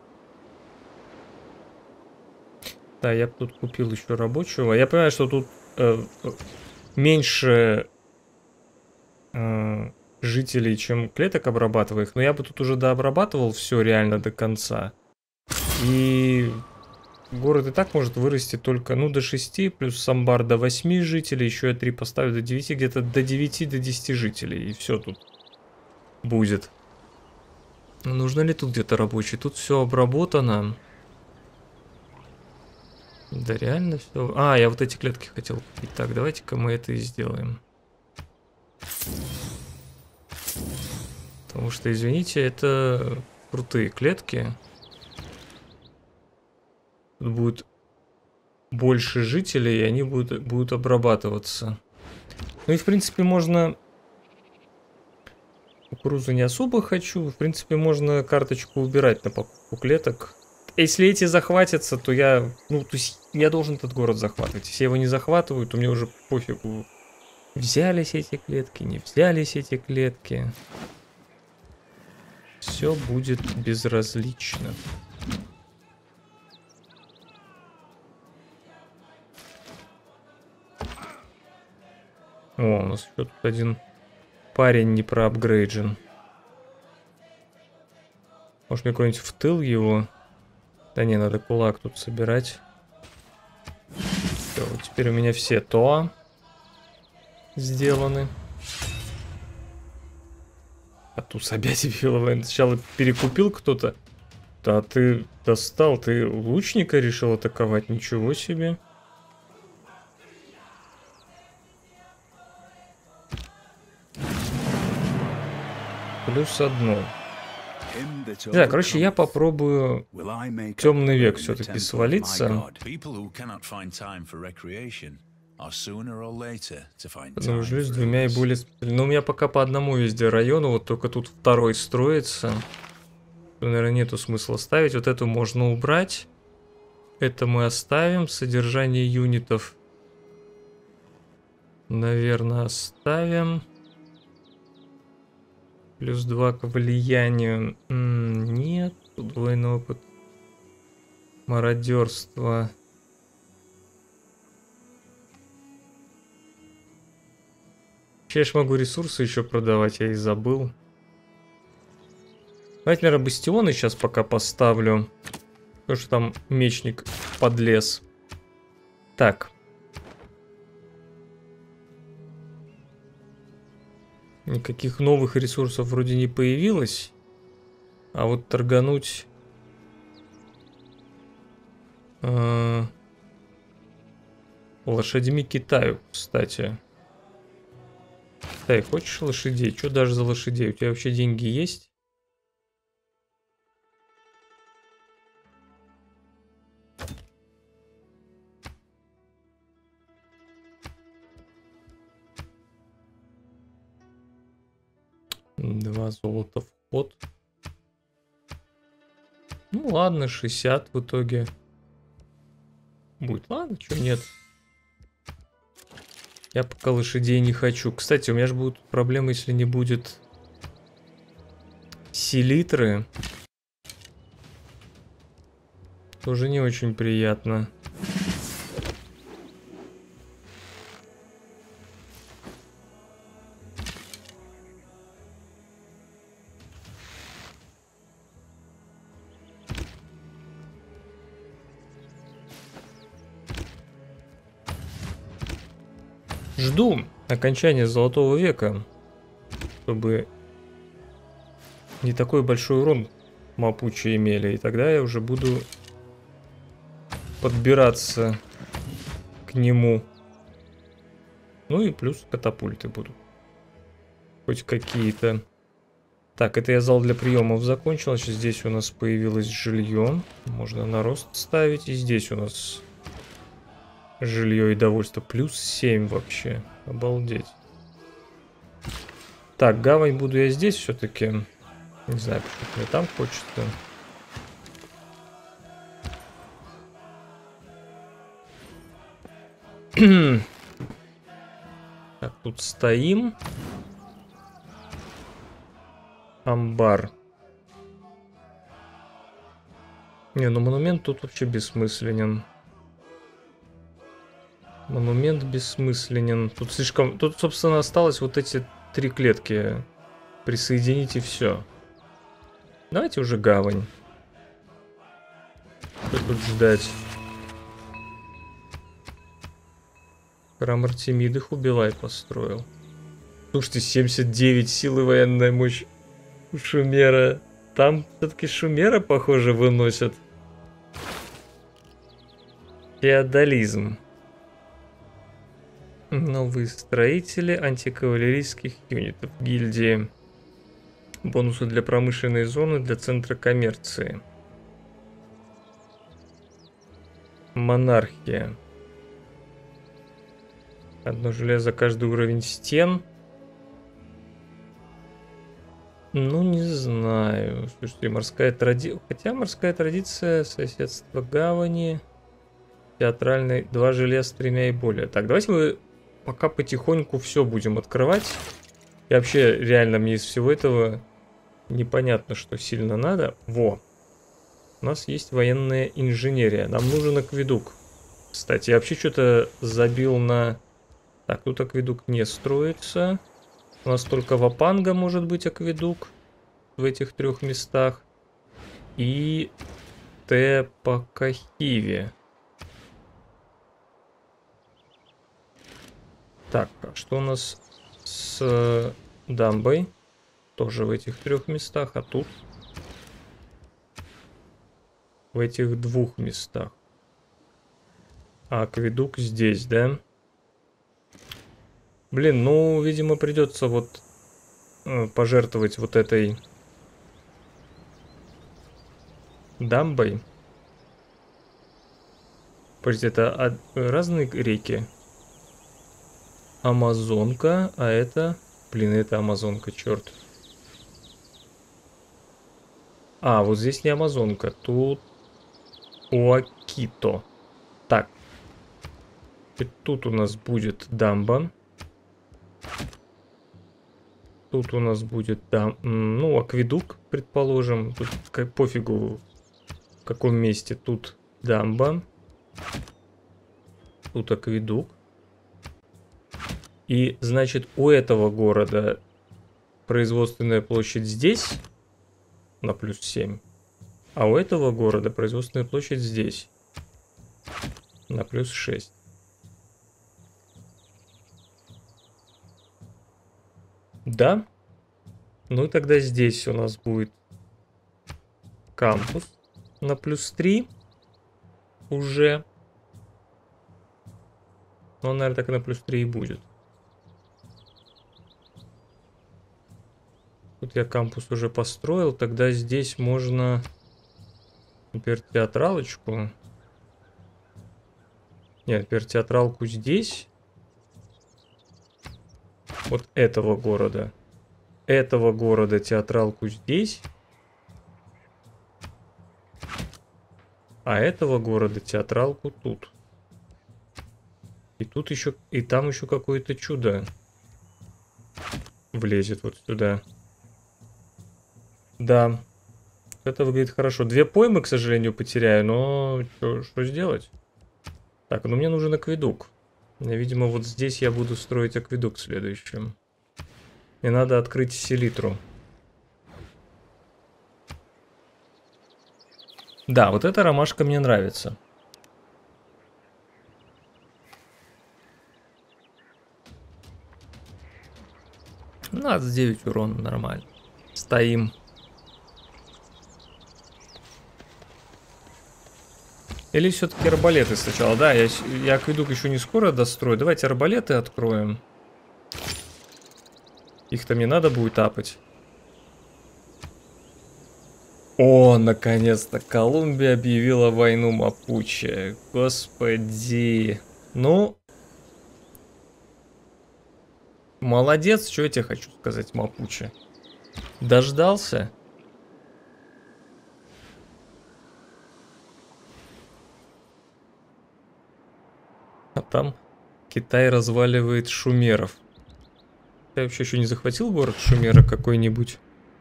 Да, я бы тут купил еще рабочего. Я понимаю, что тут э, меньше э, жителей, чем клеток обрабатываемых, но я бы тут уже дообрабатывал все реально до конца. И город и так может вырасти только, ну, до шести, плюс самбар до восьми жителей, еще я три поставлю до девяти, где-то до девяти, до десяти жителей, и все тут будет. Нужно ли тут где-то рабочий? Тут все обработано. Да реально все. А, я вот эти клетки хотел купить. Так, давайте-ка мы это и сделаем. Потому что, извините, это крутые клетки. Тут будет больше жителей, и они будут, будут обрабатываться. Ну и, в принципе, можно... Кукурузу не особо хочу. В принципе, можно карточку убирать на покупку клеток. Если эти захватятся, то я... Ну, то есть я должен этот город захватывать. Если я его не захватываю, то мне уже пофигу. Взялись эти клетки, не взялись эти клетки. Все будет безразлично. О, у нас еще тут один парень не проапгрейджен. Может, мне какой-нибудь в тыл его? Да не, надо кулак тут собирать. Все, вот теперь у меня все ТОА сделаны. А тут опять виловый. Сначала перекупил кто-то. Да ты достал, ты лучника решил атаковать? Ничего себе. Плюс одно. Да, короче, я попробую темный век все-таки свалиться. Дружусь с двумя и более... Но у меня пока по одному везде району, вот только тут второй строится. Наверное, нету смысла ставить. Вот эту можно убрать. Это мы оставим. Содержание юнитов, наверное, оставим. Плюс два к влиянию. М-м, нет. Удвоенный опыт. Мародерство. Я ж могу ресурсы еще продавать, я и забыл. Давайте, наверное, бастионы сейчас пока поставлю. Потому что там мечник подлез. Так. Никаких новых ресурсов вроде не появилось. А вот торгануть... Э, лошадьми Китаю, кстати. Китай, хочешь лошадей? Что даже за лошадей? У тебя вообще деньги есть? Два золота в ход. Ну ладно, шестьдесят в итоге будет. Ладно, что нет. Я пока лошадей не хочу. Кстати, у меня же будут проблемы, если не будет селитры. Тоже не очень приятно. Жду окончания Золотого века, чтобы не такой большой урон мапучи имели, и тогда я уже буду подбираться к нему. Ну и плюс катапульты будут. Хоть какие-то. Так, это я зал для приемов закончил. Сейчас здесь у нас появилось жилье. Можно на рост ставить. И здесь у нас жилье и довольство. Плюс семь вообще. Обалдеть. Так, гавань буду я здесь все-таки. Не знаю, почему мне там хочется. Так, тут стоим. Амбар. Не, ну монумент тут вообще бессмысленен. Монумент бессмысленен. Тут слишком... Тут, собственно, осталось вот эти три клетки. Присоединить и все. Давайте уже гавань. Что тут ждать? Храм Артемиды Хубилай построил. Слушайте, семьдесят девять силы военная мощь у Шумера. Там все-таки Шумера, похоже, выносят. Феодализм. Новые строители антикавалерийских юнитов гильдии. Бонусы для промышленной зоны, для центра коммерции. Монархия. Одно железо за каждый уровень стен. Ну, не знаю. Слушайте, морская традиция... Хотя морская традиция, соседство гавани, театральный, два железа, тремя и более. Так, давайте мы пока потихоньку все будем открывать. И вообще, реально, мне из всего этого непонятно, что сильно надо. Во! У нас есть военная инженерия. Нам нужен акведук. Кстати, я вообще что-то забил на... Так, тут акведук не строится. У нас только Вапанга может быть акведук в этих трех местах. И Тепакахиве. Так, а что у нас с дамбой? Тоже в этих трех местах, а тут? В этих двух местах. А акведук здесь, да? Блин, ну, видимо, придется вот э, пожертвовать вот этой дамбой. Подожди, это от... разные реки? Амазонка, а это... Блин, это Амазонка, черт. А, вот здесь не Амазонка, тут Оакито. Так. И тут у нас будет дамба. Тут у нас будет дам... ну, акведук, предположим. Тут как пофигу, в каком месте. Тут дамба. Тут акведук. И, значит, у этого города производственная площадь здесь на плюс семь. А у этого города производственная площадь здесь на плюс шесть. Да. Ну и тогда здесь у нас будет кампус на плюс три уже. Ну, он, наверное, так и на плюс три и будет. Тут я кампус уже построил. Тогда здесь можно, например, театралочку. Нет, например, театралку здесь. Вот этого города. Этого города театралку здесь. А этого города театралку тут. И тут еще, и там еще какое-то чудо влезет вот сюда. Да. Это выглядит хорошо. Две поймы, к сожалению, потеряю, но что сделать? Так, ну мне нужен акведук. Видимо, вот здесь я буду строить акведук следующим. Мне надо открыть селитру. Да, вот эта ромашка мне нравится. двадцать девять урона, нормально. Стоим. Или все-таки арбалеты сначала? Да, я, я акведук еще не скоро дострою. Давайте арбалеты откроем. Их-то мне надо будет апать. О, наконец-то Колумбия объявила войну Мапуче. Господи. Ну... Молодец, что я тебе хочу сказать, Мапуче. Дождался? А там Китай разваливает шумеров. Я вообще еще не захватил город Шумера какой-нибудь?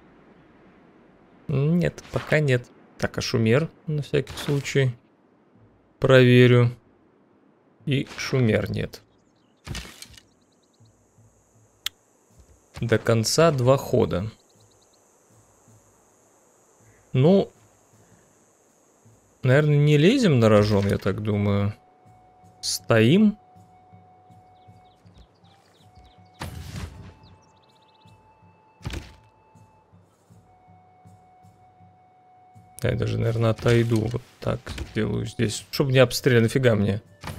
Нет, пока нет. Так, а Шумер, на всякий случай, проверю. И Шумер нет. До конца два хода. Ну, наверное, не лезем на рожон, я так думаю. Стоим. Я даже, наверное, отойду. Вот так сделаю здесь. Чтобы не обстреляли. Нафига мне?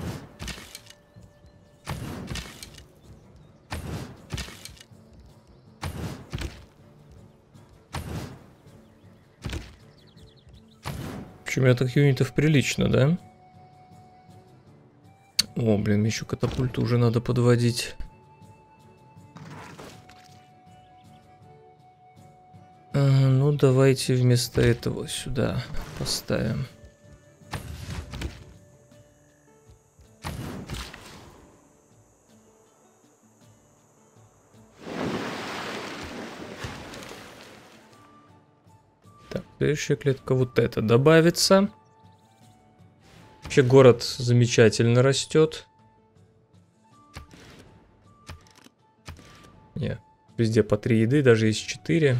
Почему у меня так юнитов прилично, да? О, блин, мне еще катапульту уже надо подводить. А, ну, давайте вместо этого сюда поставим. Так, следующая клетка вот эта добавится. Вообще город замечательно растет. Не, везде по три еды, даже есть четыре.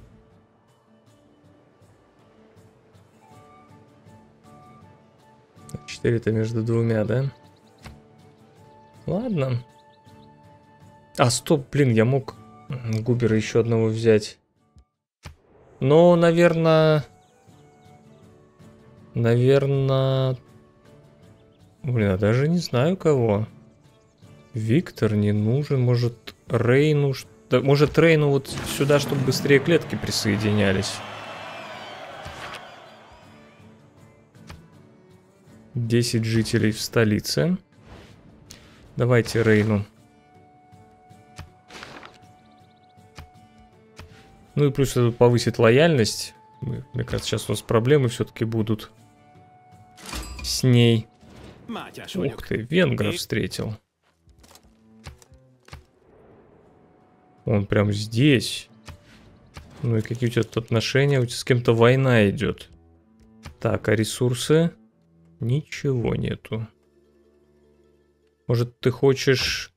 четыре-то между двумя, да? Ладно. А, стоп, блин, я мог Губера еще одного взять. Но, наверное... Наверное... Блин, я даже не знаю кого. Виктор не нужен, может Рейну... Да, может Рейну вот сюда, чтобы быстрее клетки присоединялись. десять жителей в столице. Давайте Рейну. Ну и плюс это повысит лояльность. Мне кажется, сейчас у нас проблемы все-таки будут с ней. Ух ты, венгра встретил. Он прям здесь. Ну и какие у тебя тут отношения? У тебя с кем-то война идет. Так, а ресурсы? Ничего нету. Может, ты хочешь...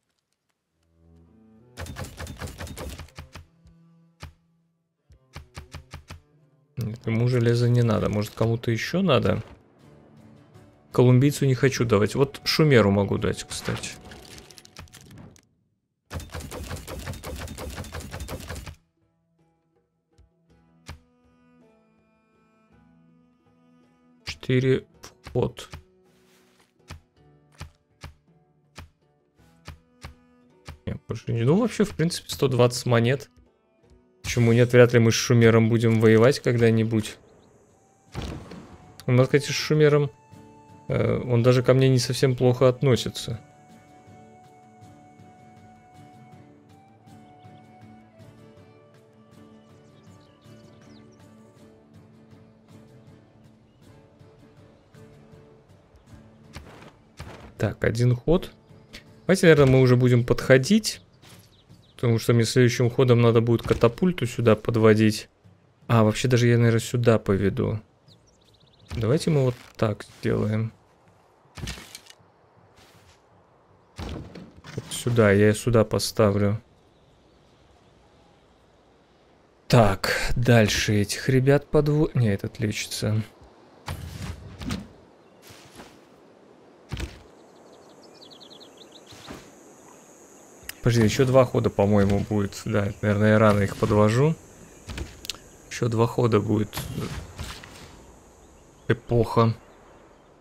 Нет, ему железа не надо. Может, кому-то еще надо? Колумбийцу не хочу давать. Вот Шумеру могу дать, кстати. Четыре вход. Нет, больше не... Ну, вообще, в принципе, сто двадцать монет. Почему нет? Вряд ли мы с Шумером будем воевать когда-нибудь. У нас, кстати, с Шумером... Э, он даже ко мне не совсем плохо относится. Так, один ход. Давайте, наверное, мы уже будем подходить. Потому что мне следующим ходом надо будет катапульту сюда подводить. А, вообще даже я, наверное, сюда поведу. Давайте мы вот так сделаем. Вот сюда, я сюда поставлю. Так, дальше этих ребят подвод... Не, этот лечится. Подожди, еще два хода, по-моему, будет. Да, наверное, я рано их подвожу. Еще два хода будет. Эпоха.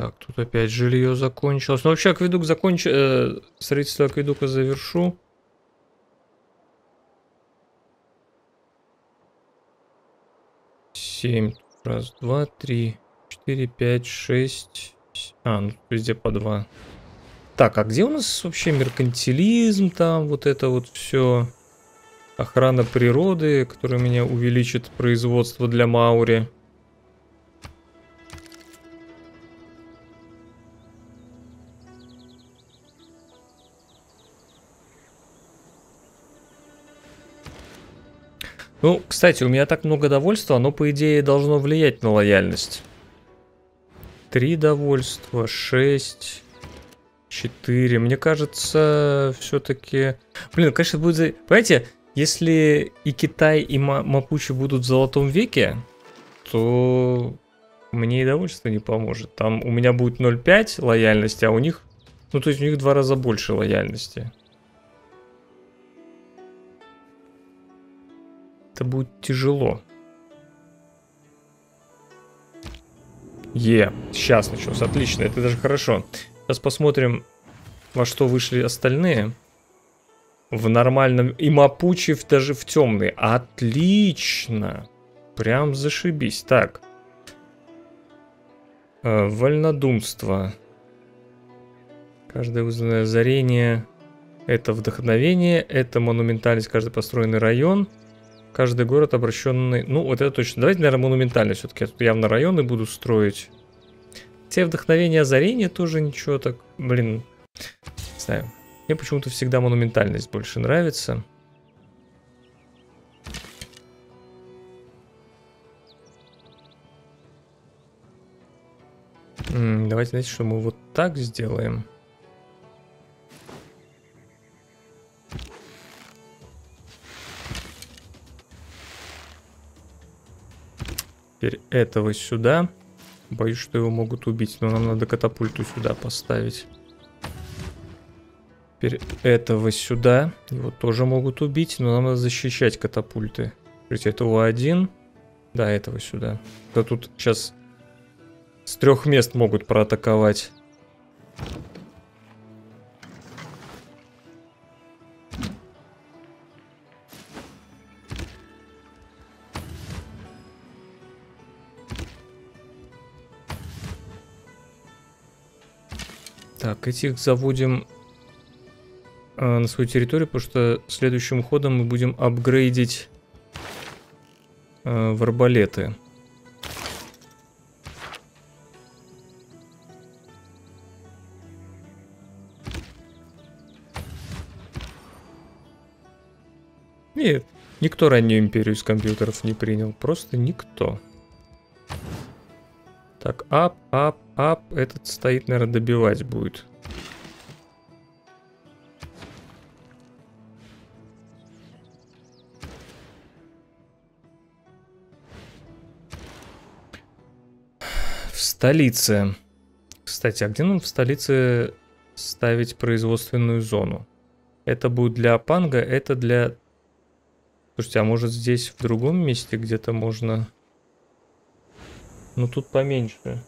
Так, тут опять жилье закончилось. Ну, вообще, акведук закончу... Э, строительство акведука завершу. Семь. Раз, два, три, четыре, пять, шесть. А, ну, везде по два. Так, а где у нас вообще меркантилизм там? Вот это вот все. Охрана природы, которая у меня увеличит производство для Маури. Ну, кстати, у меня так много довольства, оно, по идее, должно влиять на лояльность. Три довольства, шесть, четыре. Мне кажется, все-таки... Блин, конечно, будет... За... Понимаете, если и Китай, и Мапучи будут в золотом веке, то мне и довольство не поможет. Там у меня будет ноль целых пять лояльности, а у них... Ну, то есть у них в два раза больше лояльности. Это будет тяжело. Е, сейчас началось. Отлично, это даже хорошо. Сейчас посмотрим, во что вышли остальные. В нормальном. И Мапучи даже в темный. Отлично. Прям зашибись. Так. Э, вольнодумство. Каждое вызванное озарение. Это вдохновение. Это монументальность. Каждый построенный район. Каждый город обращенный... Ну, вот это точно. Давайте, наверное, монументально все-таки. Я тут явно районы буду строить. Те вдохновения, озарения тоже ничего так... Блин, не знаю. Мне почему-то всегда монументальность больше нравится. М-м, давайте, знаете, что мы вот так сделаем. Теперь этого сюда. Боюсь, что его могут убить, но нам надо катапульту сюда поставить. Теперь этого сюда. Его тоже могут убить, но нам надо защищать катапульты. Смотрите, этого один. Да, этого сюда. Да тут сейчас с трех мест могут проатаковать. Так, этих заводим э, на свою территорию, потому что следующим ходом мы будем апгрейдить э, в арбалеты. Нет, никто раннюю империю из компьютеров не принял, просто никто. Так, ап, ап, ап. Этот стоит, наверное, добивать будет. В столице. Кстати, а где нам в столице ставить производственную зону? Это будет для Апанга, это для... Слушайте, а может здесь в другом месте где-то можно... Ну тут поменьше.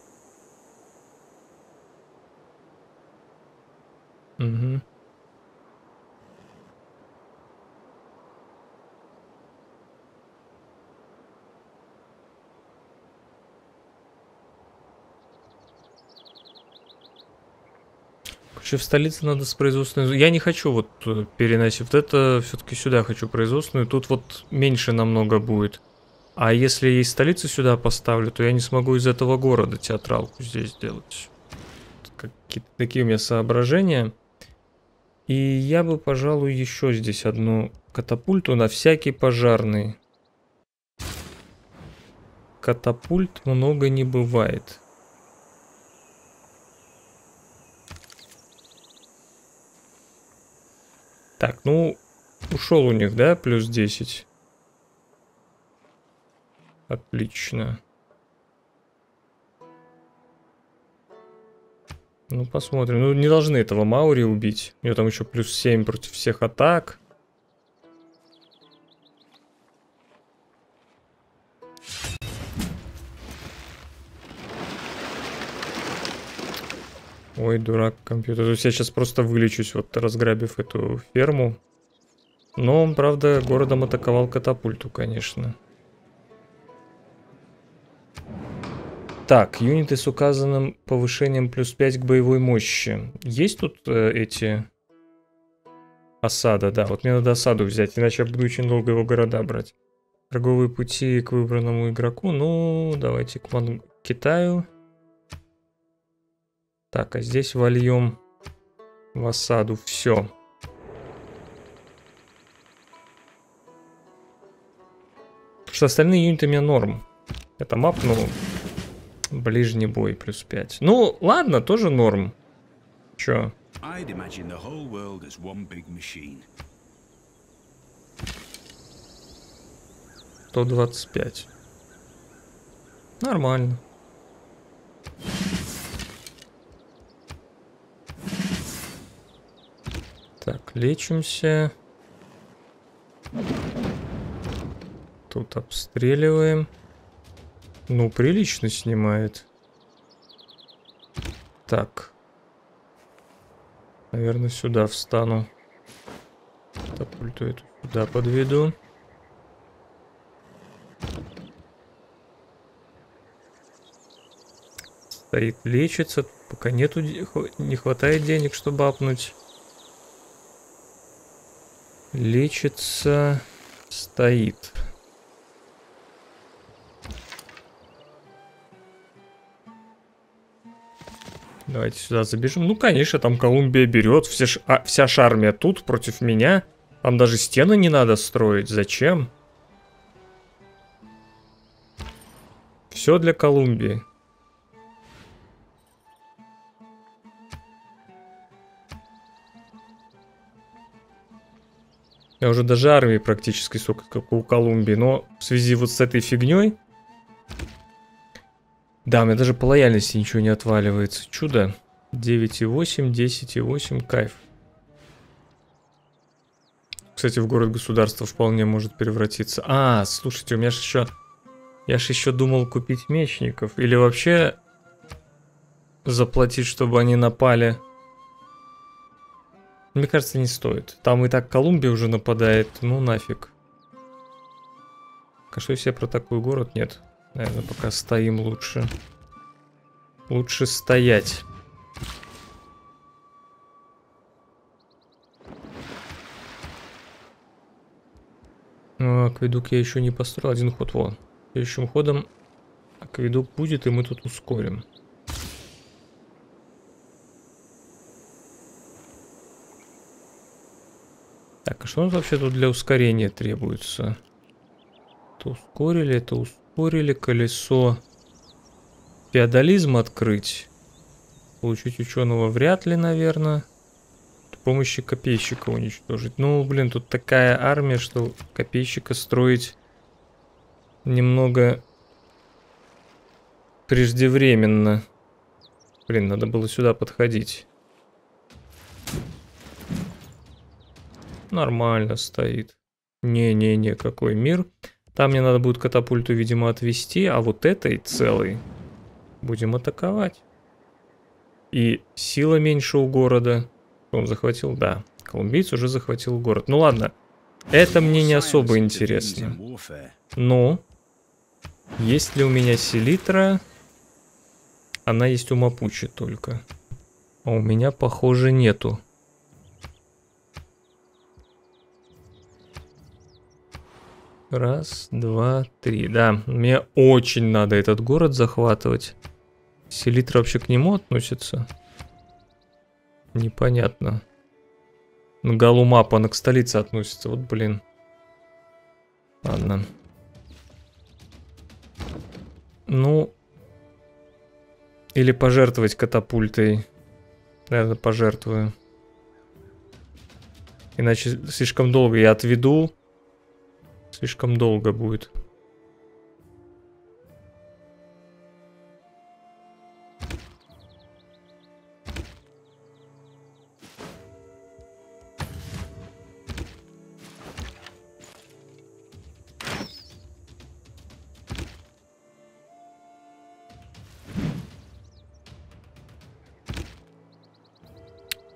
Угу. Короче, в столице надо с производственной... Я не хочу вот переносить вот это, все-таки сюда хочу производственную. Тут вот меньше намного будет. А если я из столицы сюда поставлю, то я не смогу из этого города театралку здесь сделать. Какие-то такие у меня соображения. И я бы, пожалуй, еще здесь одну катапульту на всякий пожарный. Катапульт много не бывает. Так, ну, ушел у них, да, плюс десять. Отлично. Ну, посмотрим. Ну, не должны этого Маури убить. У него там еще плюс семь против всех атак. Ой, дурак компьютер. То есть я сейчас просто вылечусь, вот разграбив эту ферму. Но он, правда, городом атаковал катапульту, конечно. Так, юниты с указанным повышением плюс пять к боевой мощи. Есть тут э, эти... Осада, да. Вот мне надо осаду взять, иначе я буду очень долго его города брать. Торговые пути к выбранному игроку. Ну, давайте к Мон... Китаю. Так, а здесь вольем в осаду. Все. Потому что остальные юниты у меня норм. Это мап, ну, ближний бой плюс пять. Ну, ладно, тоже норм. Чё? сто двадцать пять. Нормально. Так, лечимся. Тут обстреливаем. Ну, прилично снимает. Так. Наверное, сюда встану. Катапульту эту сюда подведу. Стоит, лечится. Пока нету, не хватает денег, чтобы апнуть. Лечится. Стоит. Давайте сюда забежим. Ну, конечно, там Колумбия берет. Все ш... а, вся шармия тут против меня. Там даже стены не надо строить. Зачем? Все для Колумбии. Я уже даже армии практически сколько, как у Колумбии. Но в связи вот с этой фигней... Да, у меня даже по лояльности ничего не отваливается. Чудо. девять и восемь, десять и восемь, кайф. Кстати, в город-государство вполне может превратиться. А, слушайте, у меня же еще... Я же еще думал купить мечников. Или вообще заплатить, чтобы они напали. Мне кажется, не стоит. Там и так Колумбия уже нападает. Ну нафиг. А что если я про такой город? Нет. Наверное, пока стоим лучше. Лучше стоять. Ну, акведук я еще не построил. Один ход, вон. Следующим ходом акведук будет, и мы тут ускорим. Так, а что у нас вообще тут для ускорения требуется? Это ускорили, это ускорили. Колесо. Феодализм открыть. Получить ученого вряд ли, наверное. С помощью копейщика уничтожить. Ну, блин, тут такая армия, что копейщика строить немного преждевременно. Блин, надо было сюда подходить. Нормально стоит. Не-не-не, какой мир. Там мне надо будет катапульту, видимо, отвести, а вот этой целой будем атаковать. И сила меньше у города. Он захватил, да. Колумбиец уже захватил город. Ну ладно, это мне не особо интересно. Но есть ли у меня селитра? Она есть у Мапучи только. А у меня, похоже, нету. Раз, два, три. Да, мне очень надо этот город захватывать. Селитра вообще к нему относится? Непонятно. На галу мапа она к столице относится. Вот, блин. Ладно. Ну. Или пожертвовать катапультой. Наверное, пожертвую. Иначе слишком долго я отведу. Слишком долго будет.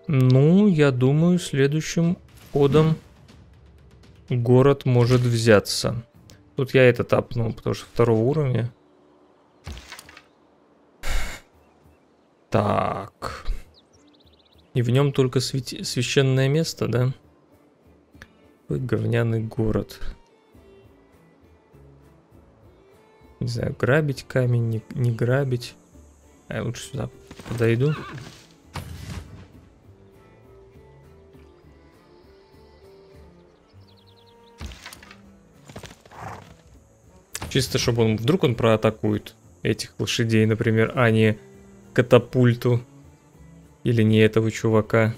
Ну, я думаю, следующим ходом город может взяться. Тут я этот апнул, потому что второго уровня. Так. И в нем только свети... священное место, да? Какой говняный город. Не знаю, грабить камень, не, не грабить. А я лучше сюда подойду. Чисто, чтобы он... Вдруг он проатакует этих лошадей, например, а не катапульту. Или не этого чувака.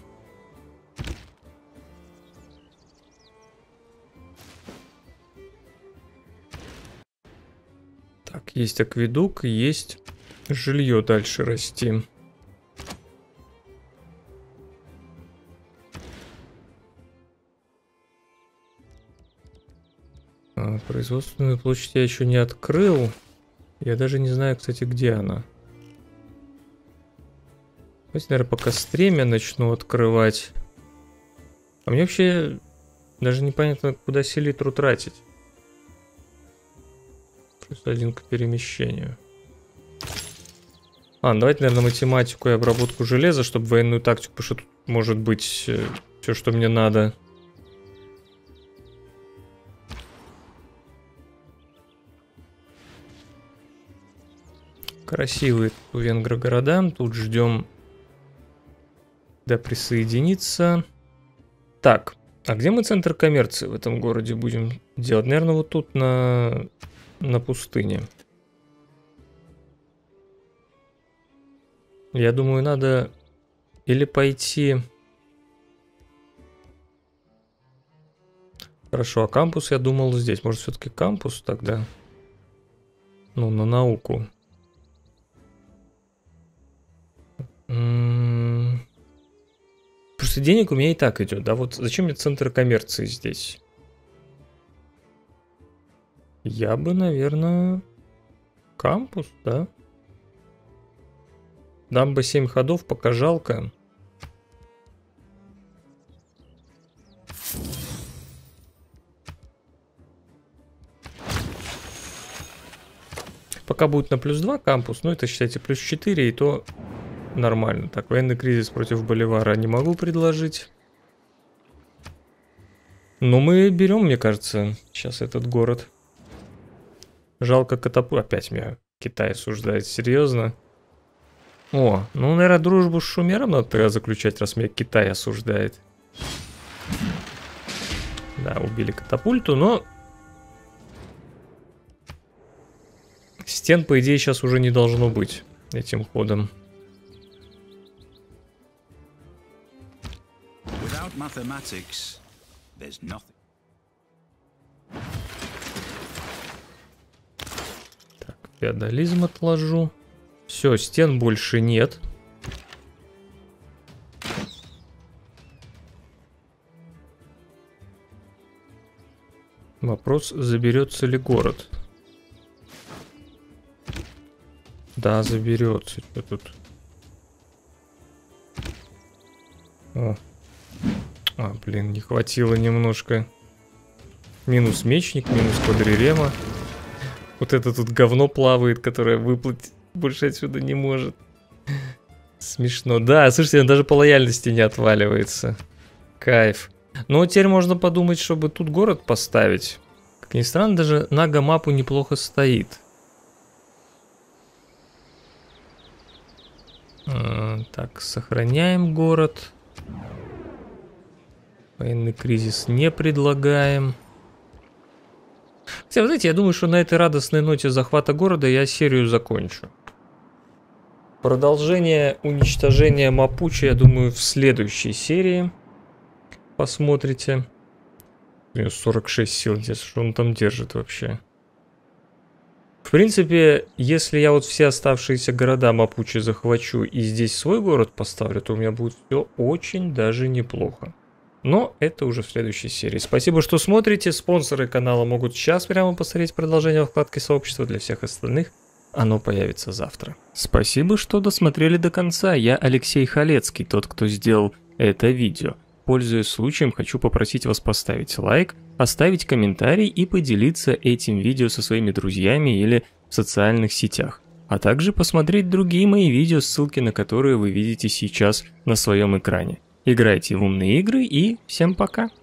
Так, есть акведук, есть жилье дальше расти. А, производственную площадь я еще не открыл. Я даже не знаю, кстати, где она. Давайте, наверное, пока стремя начну открывать. А мне вообще даже непонятно, куда селитру тратить. Плюс один к перемещению. А, давайте, наверное, математику и обработку железа, чтобы военную тактику, потому что тут может быть э, все, что мне надо. Красивые у венгра города. Тут ждем, да, присоединиться. Так, а где мы центр коммерции в этом городе будем делать? Наверное, вот тут на, на пустыне. Я думаю, надо или пойти... Хорошо, а кампус я думал здесь. Может, все-таки кампус тогда? Ну, на науку. М-м-м. Просто денег у меня и так идет, да? Вот зачем мне центр коммерции здесь? Я бы, наверное, кампус, да? Дам бы семь ходов, пока жалко. Пока будет на плюс два кампус, ну это считайте плюс четыре, и то нормально. Так, военный кризис против Боливара не могу предложить. Но мы берем, мне кажется, сейчас этот город. Жалко катапу... Опять меня Китай осуждает, серьезно? О, ну, наверное, дружбу с Шумером надо тогда заключать, раз меня Китай осуждает. Да, убили катапульту, но... Стен, по идее, сейчас уже не должно быть этим ходом. Так, феодализм отложу. Все, стен больше нет. Вопрос, заберется ли город. Да, заберется. Что тут? О. А, блин, не хватило немножко. Минус мечник, минус квадрирема. Вот это тут говно плавает, которое выплыть больше отсюда не может. Смешно. Да, слушайте, он даже по лояльности не отваливается. Кайф. Ну, теперь можно подумать, чтобы тут город поставить. Как ни странно, даже Нага мапу неплохо стоит. А, так, сохраняем город. Военный кризис не предлагаем. Хотя, вы знаете, я думаю, что на этой радостной ноте захвата города я серию закончу. Продолжение уничтожения Мапучи, я думаю, в следующей серии. Посмотрите. сорок шесть сил здесь, что он там держит вообще. В принципе, если я вот все оставшиеся города Мапучи захвачу и здесь свой город поставлю, то у меня будет все очень даже неплохо. Но это уже в следующей серии. Спасибо, что смотрите. Спонсоры канала могут сейчас прямо посмотреть продолжение во вкладке сообщества. Для всех остальных оно появится завтра. Спасибо, что досмотрели до конца. Я Алексей Халецкий, тот, кто сделал это видео. Пользуясь случаем, хочу попросить вас поставить лайк, оставить комментарий и поделиться этим видео со своими друзьями или в социальных сетях. А также посмотреть другие мои видео, ссылки на которые вы видите сейчас на своем экране. Играйте в умные игры и всем пока!